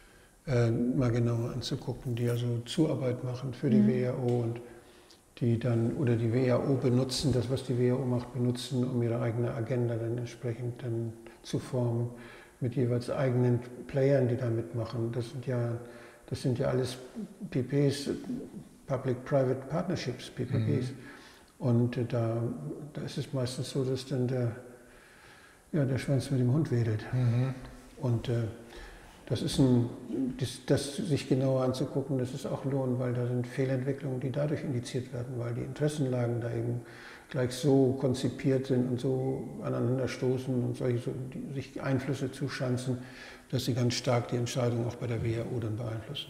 A: äh, mal genauer anzugucken, die also Zuarbeit machen für die mhm. W H O und die dann, oder die W H O benutzen, das, was die W H O macht, benutzen, um ihre eigene Agenda dann entsprechend dann zu formen, mit jeweils eigenen Playern, die da mitmachen. Das sind ja, das sind ja alles P Ps, Public-Private Partnerships, P P Ps. Mhm. Und äh, da, da ist es meistens so, dass dann der, ja, der Schwanz mit dem Hund wedelt. Mhm. Und äh, das ist ein, das, das sich genauer anzugucken, das ist auch Lohn, weil da sind Fehlentwicklungen, die dadurch indiziert werden, weil die Interessenlagen da eben gleich so konzipiert sind und so aneinander stoßen und solche, so, die, sich Einflüsse zuschanzen, dass sie ganz stark die Entscheidung auch bei der W H O dann beeinflussen.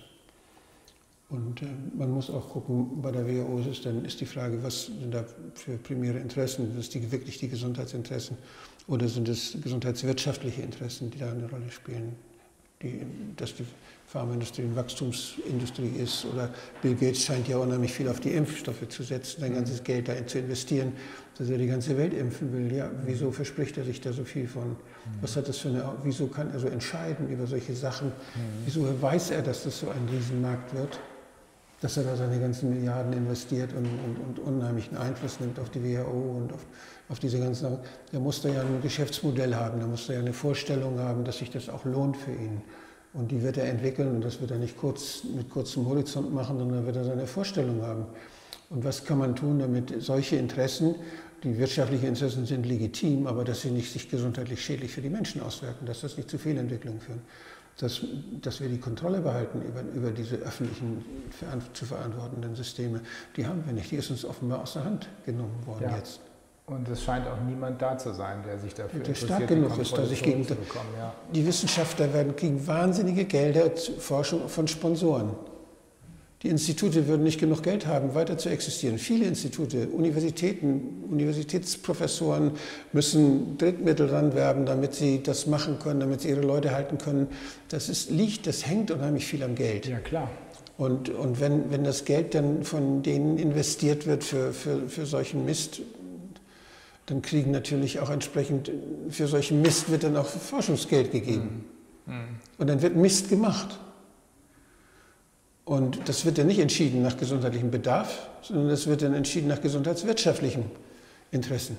A: Und äh, man muss auch gucken, bei der W H O ist es dann, ist die Frage, was sind da für primäre Interessen? Sind das die, wirklich die Gesundheitsinteressen oder sind es gesundheitswirtschaftliche Interessen, die da eine Rolle spielen? Die, dass die Pharmaindustrie eine Wachstumsindustrie ist oder Bill Gates scheint ja unheimlich viel auf die Impfstoffe zu setzen, sein ganzes Geld da zu investieren, dass er die ganze Welt impfen will. Ja, wieso verspricht er sich da so viel von? Was hat das für eine, wieso kann er so entscheiden über solche Sachen? Wieso weiß er, dass das so ein Riesenmarkt wird, dass er da seine ganzen Milliarden investiert und, und, und unheimlichen Einfluss nimmt auf die W H O und auf, auf diese ganzen Sachen? Da muss er ja ein Geschäftsmodell haben, da muss er ja eine Vorstellung haben, dass sich das auch lohnt für ihn. Und die wird er entwickeln und das wird er nicht kurz, mit kurzem Horizont machen, sondern wird er seine Vorstellung haben. Und was kann man tun, damit solche Interessen, die wirtschaftlichen Interessen sind legitim, aber dass sie nicht sich gesundheitlich schädlich für die Menschen auswirken, dass das nicht zu Fehlentwicklungen führen. Dass, dass wir die Kontrolle behalten über, über diese öffentlichen zu verantwortenden Systeme, die haben wir nicht. Die ist uns offenbar aus der Hand genommen worden ja. jetzt.
B: Und es scheint auch niemand da zu sein, der sich dafür
A: der stark genug ist, dass sich gegen
B: zu bekommen. Ja.
A: Die Wissenschaftler werden, kriegen wahnsinnige Gelder zur Forschung von Sponsoren. Die Institute würden nicht genug Geld haben, weiter zu existieren. Viele Institute, Universitäten, Universitätsprofessoren müssen Drittmittel ranwerben, damit sie das machen können, damit sie ihre Leute halten können. Das ist, liegt, das hängt unheimlich viel am Geld.
B: Ja, klar.
A: Und, und wenn, wenn das Geld dann von denen investiert wird für, für, für solchen Mist, dann kriegen natürlich auch entsprechend, für solchen Mist wird dann auch Forschungsgeld gegeben. Mhm. Mhm. Und dann wird Mist gemacht. Und das wird dann nicht entschieden nach gesundheitlichem Bedarf, sondern das wird dann entschieden nach gesundheitswirtschaftlichen Interessen.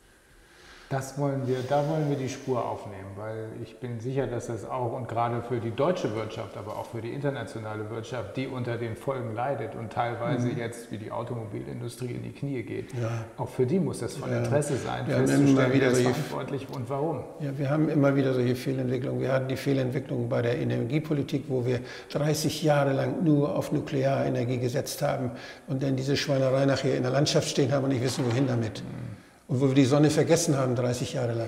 B: Das wollen wir, da wollen wir die Spur aufnehmen, weil ich bin sicher, dass das auch und gerade für die deutsche Wirtschaft, aber auch für die internationale Wirtschaft, die unter den Folgen leidet und teilweise mhm. jetzt wie die Automobilindustrie in die Knie geht, ja. auch für die muss das von ja. Interesse sein,
A: wir
B: festzustellen, wer ist verantwortlich und warum.
A: Ja, wir haben immer wieder solche Fehlentwicklungen. Wir hatten die Fehlentwicklung bei der Energiepolitik, wo wir dreißig Jahre lang nur auf Nuklearenergie gesetzt haben und dann diese Schweinerei nachher in der Landschaft stehen haben und nicht wissen, wohin damit. Mhm. Und wo wir die Sonne vergessen haben, dreißig Jahre lang.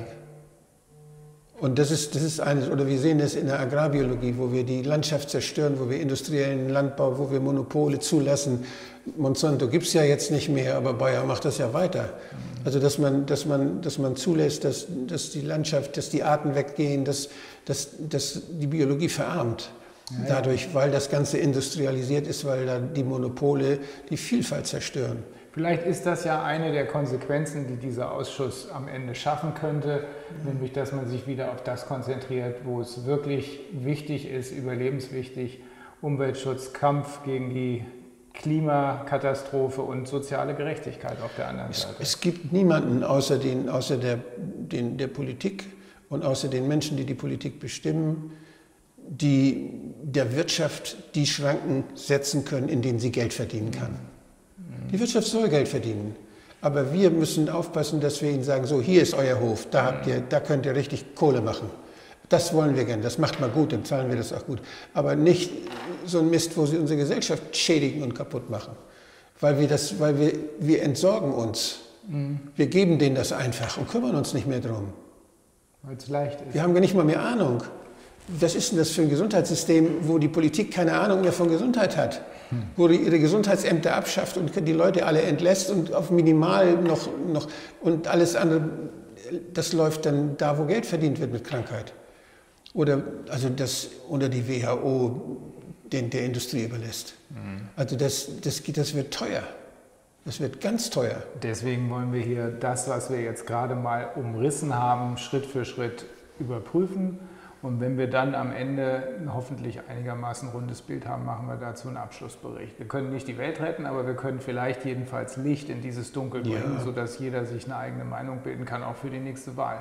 A: Und das ist, das ist eines, oder wir sehen das in der Agrarbiologie, wo wir die Landschaft zerstören, wo wir industriellen Landbau, wo wir Monopole zulassen. Monsanto gibt es ja jetzt nicht mehr, aber Bayer macht das ja weiter. Also dass man, dass man, dass man zulässt, dass, dass die Landschaft, dass die Arten weggehen, dass, dass, dass die Biologie verarmt. Ja, ja. Dadurch, weil das Ganze industrialisiert ist, weil da die Monopole die Vielfalt zerstören.
B: Vielleicht ist das ja eine der Konsequenzen, die dieser Ausschuss am Ende schaffen könnte, nämlich dass man sich wieder auf das konzentriert, wo es wirklich wichtig ist, überlebenswichtig, Umweltschutz, Kampf gegen die Klimakatastrophe und soziale Gerechtigkeit auf der anderen Seite.
A: Es, es gibt niemanden außer, den, außer der, den, der Politik und außer den Menschen, die die Politik bestimmen, die der Wirtschaft die Schranken setzen können, in denen sie Geld verdienen kann. Die Wirtschaft soll Geld verdienen, aber wir müssen aufpassen, dass wir ihnen sagen, so, hier ist euer Hof, da, habt ihr, da könnt ihr richtig Kohle machen. Das wollen wir gerne, das macht mal gut, dann zahlen wir das auch gut. Aber nicht so ein Mist, wo sie unsere Gesellschaft schädigen und kaputt machen. Weil wir, das, weil wir, wir entsorgen uns. Mhm. Wir geben denen das einfach und kümmern uns nicht mehr drum.
B: Weil es leicht ist.
A: Wir haben gar nicht mal mehr Ahnung. Was ist denn das für ein Gesundheitssystem, wo die Politik keine Ahnung mehr von Gesundheit hat? Hm. Wo die ihre Gesundheitsämter abschafft und die Leute alle entlässt und auf minimal noch, noch und alles andere, das läuft dann da, wo Geld verdient wird mit Krankheit. Oder also das unter die W H O den, der Industrie überlässt. Hm. Also das, das, das wird teuer. Das wird ganz teuer.
B: Deswegen wollen wir hier das, was wir jetzt gerade mal umrissen haben, Schritt für Schritt überprüfen. Und wenn wir dann am Ende ein hoffentlich einigermaßen rundes Bild haben, machen wir dazu einen Abschlussbericht. Wir können nicht die Welt retten, aber wir können vielleicht jedenfalls Licht in dieses Dunkel bringen, ja. sodass jeder sich eine eigene Meinung bilden kann, auch für die nächste Wahl.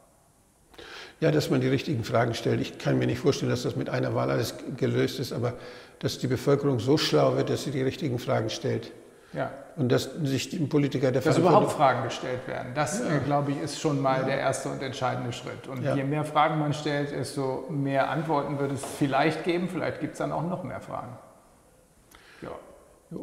A: Ja, dass man die richtigen Fragen stellt. Ich kann mir nicht vorstellen, dass das mit einer Wahl alles gelöst ist, aber dass die Bevölkerung so schlau wird, dass sie die richtigen Fragen stellt.
B: Ja.
A: Und dass sich die Politiker der
B: Dass überhaupt Fragen gestellt werden, das, ja. äh, glaube ich, ist schon mal ja. der erste und entscheidende Schritt. Und ja. je mehr Fragen man stellt, desto mehr Antworten wird es vielleicht geben. Vielleicht gibt es dann auch noch mehr Fragen. Ja.
C: Jo.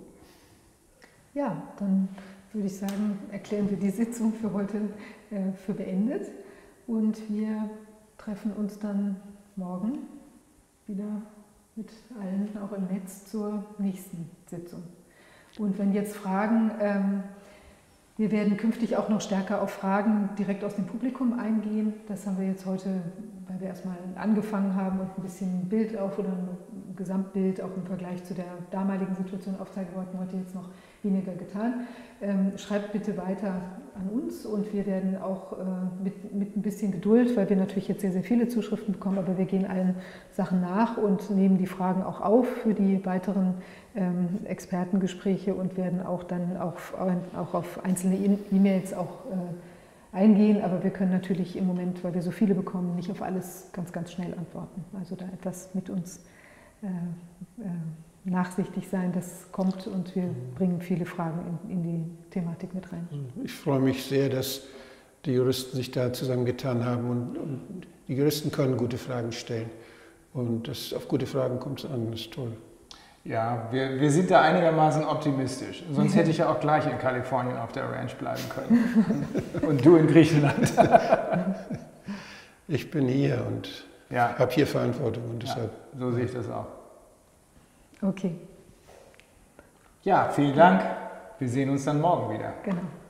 C: Ja, dann würde ich sagen, erklären wir die Sitzung für heute äh, für beendet. Und wir treffen uns dann morgen wieder mit allen auch im Netz zur nächsten Sitzung. Und wenn jetzt Fragen, ähm, wir werden künftig auch noch stärker auf Fragen direkt aus dem Publikum eingehen. Das haben wir jetzt heute, weil wir erstmal angefangen haben und ein bisschen ein Bild auf oder ein Gesamtbild auch im Vergleich zu der damaligen Situation aufzeigen wollten, heute jetzt noch weniger getan. Ähm, schreibt bitte weiter an uns und wir werden auch äh, mit, mit ein bisschen Geduld, weil wir natürlich jetzt sehr, sehr viele Zuschriften bekommen, aber wir gehen allen Sachen nach und nehmen die Fragen auch auf für die weiteren ähm, Expertengespräche und werden auch dann auch, auch auf einzelne E-Mails auch äh, eingehen, aber wir können natürlich im Moment, weil wir so viele bekommen, nicht auf alles ganz, ganz schnell antworten. Also da etwas mit uns äh, äh, nachsichtig sein, das kommt und wir bringen viele Fragen in, in die Thematik mit rein.
A: Ich freue mich sehr, dass die Juristen sich da zusammengetan haben und, und die Juristen können gute Fragen stellen und das, auf gute Fragen kommt es an, das ist toll.
B: Ja, wir, wir sind da einigermaßen optimistisch, sonst hätte ich ja auch gleich in Kalifornien auf der Ranch bleiben können und du in Griechenland.
A: Ich bin hier und ja. habe hier Verantwortung und deshalb.
B: Ja, so sehe ich das auch.
C: Okay.
B: Ja, vielen Dank. Wir sehen uns dann morgen wieder.
C: Genau.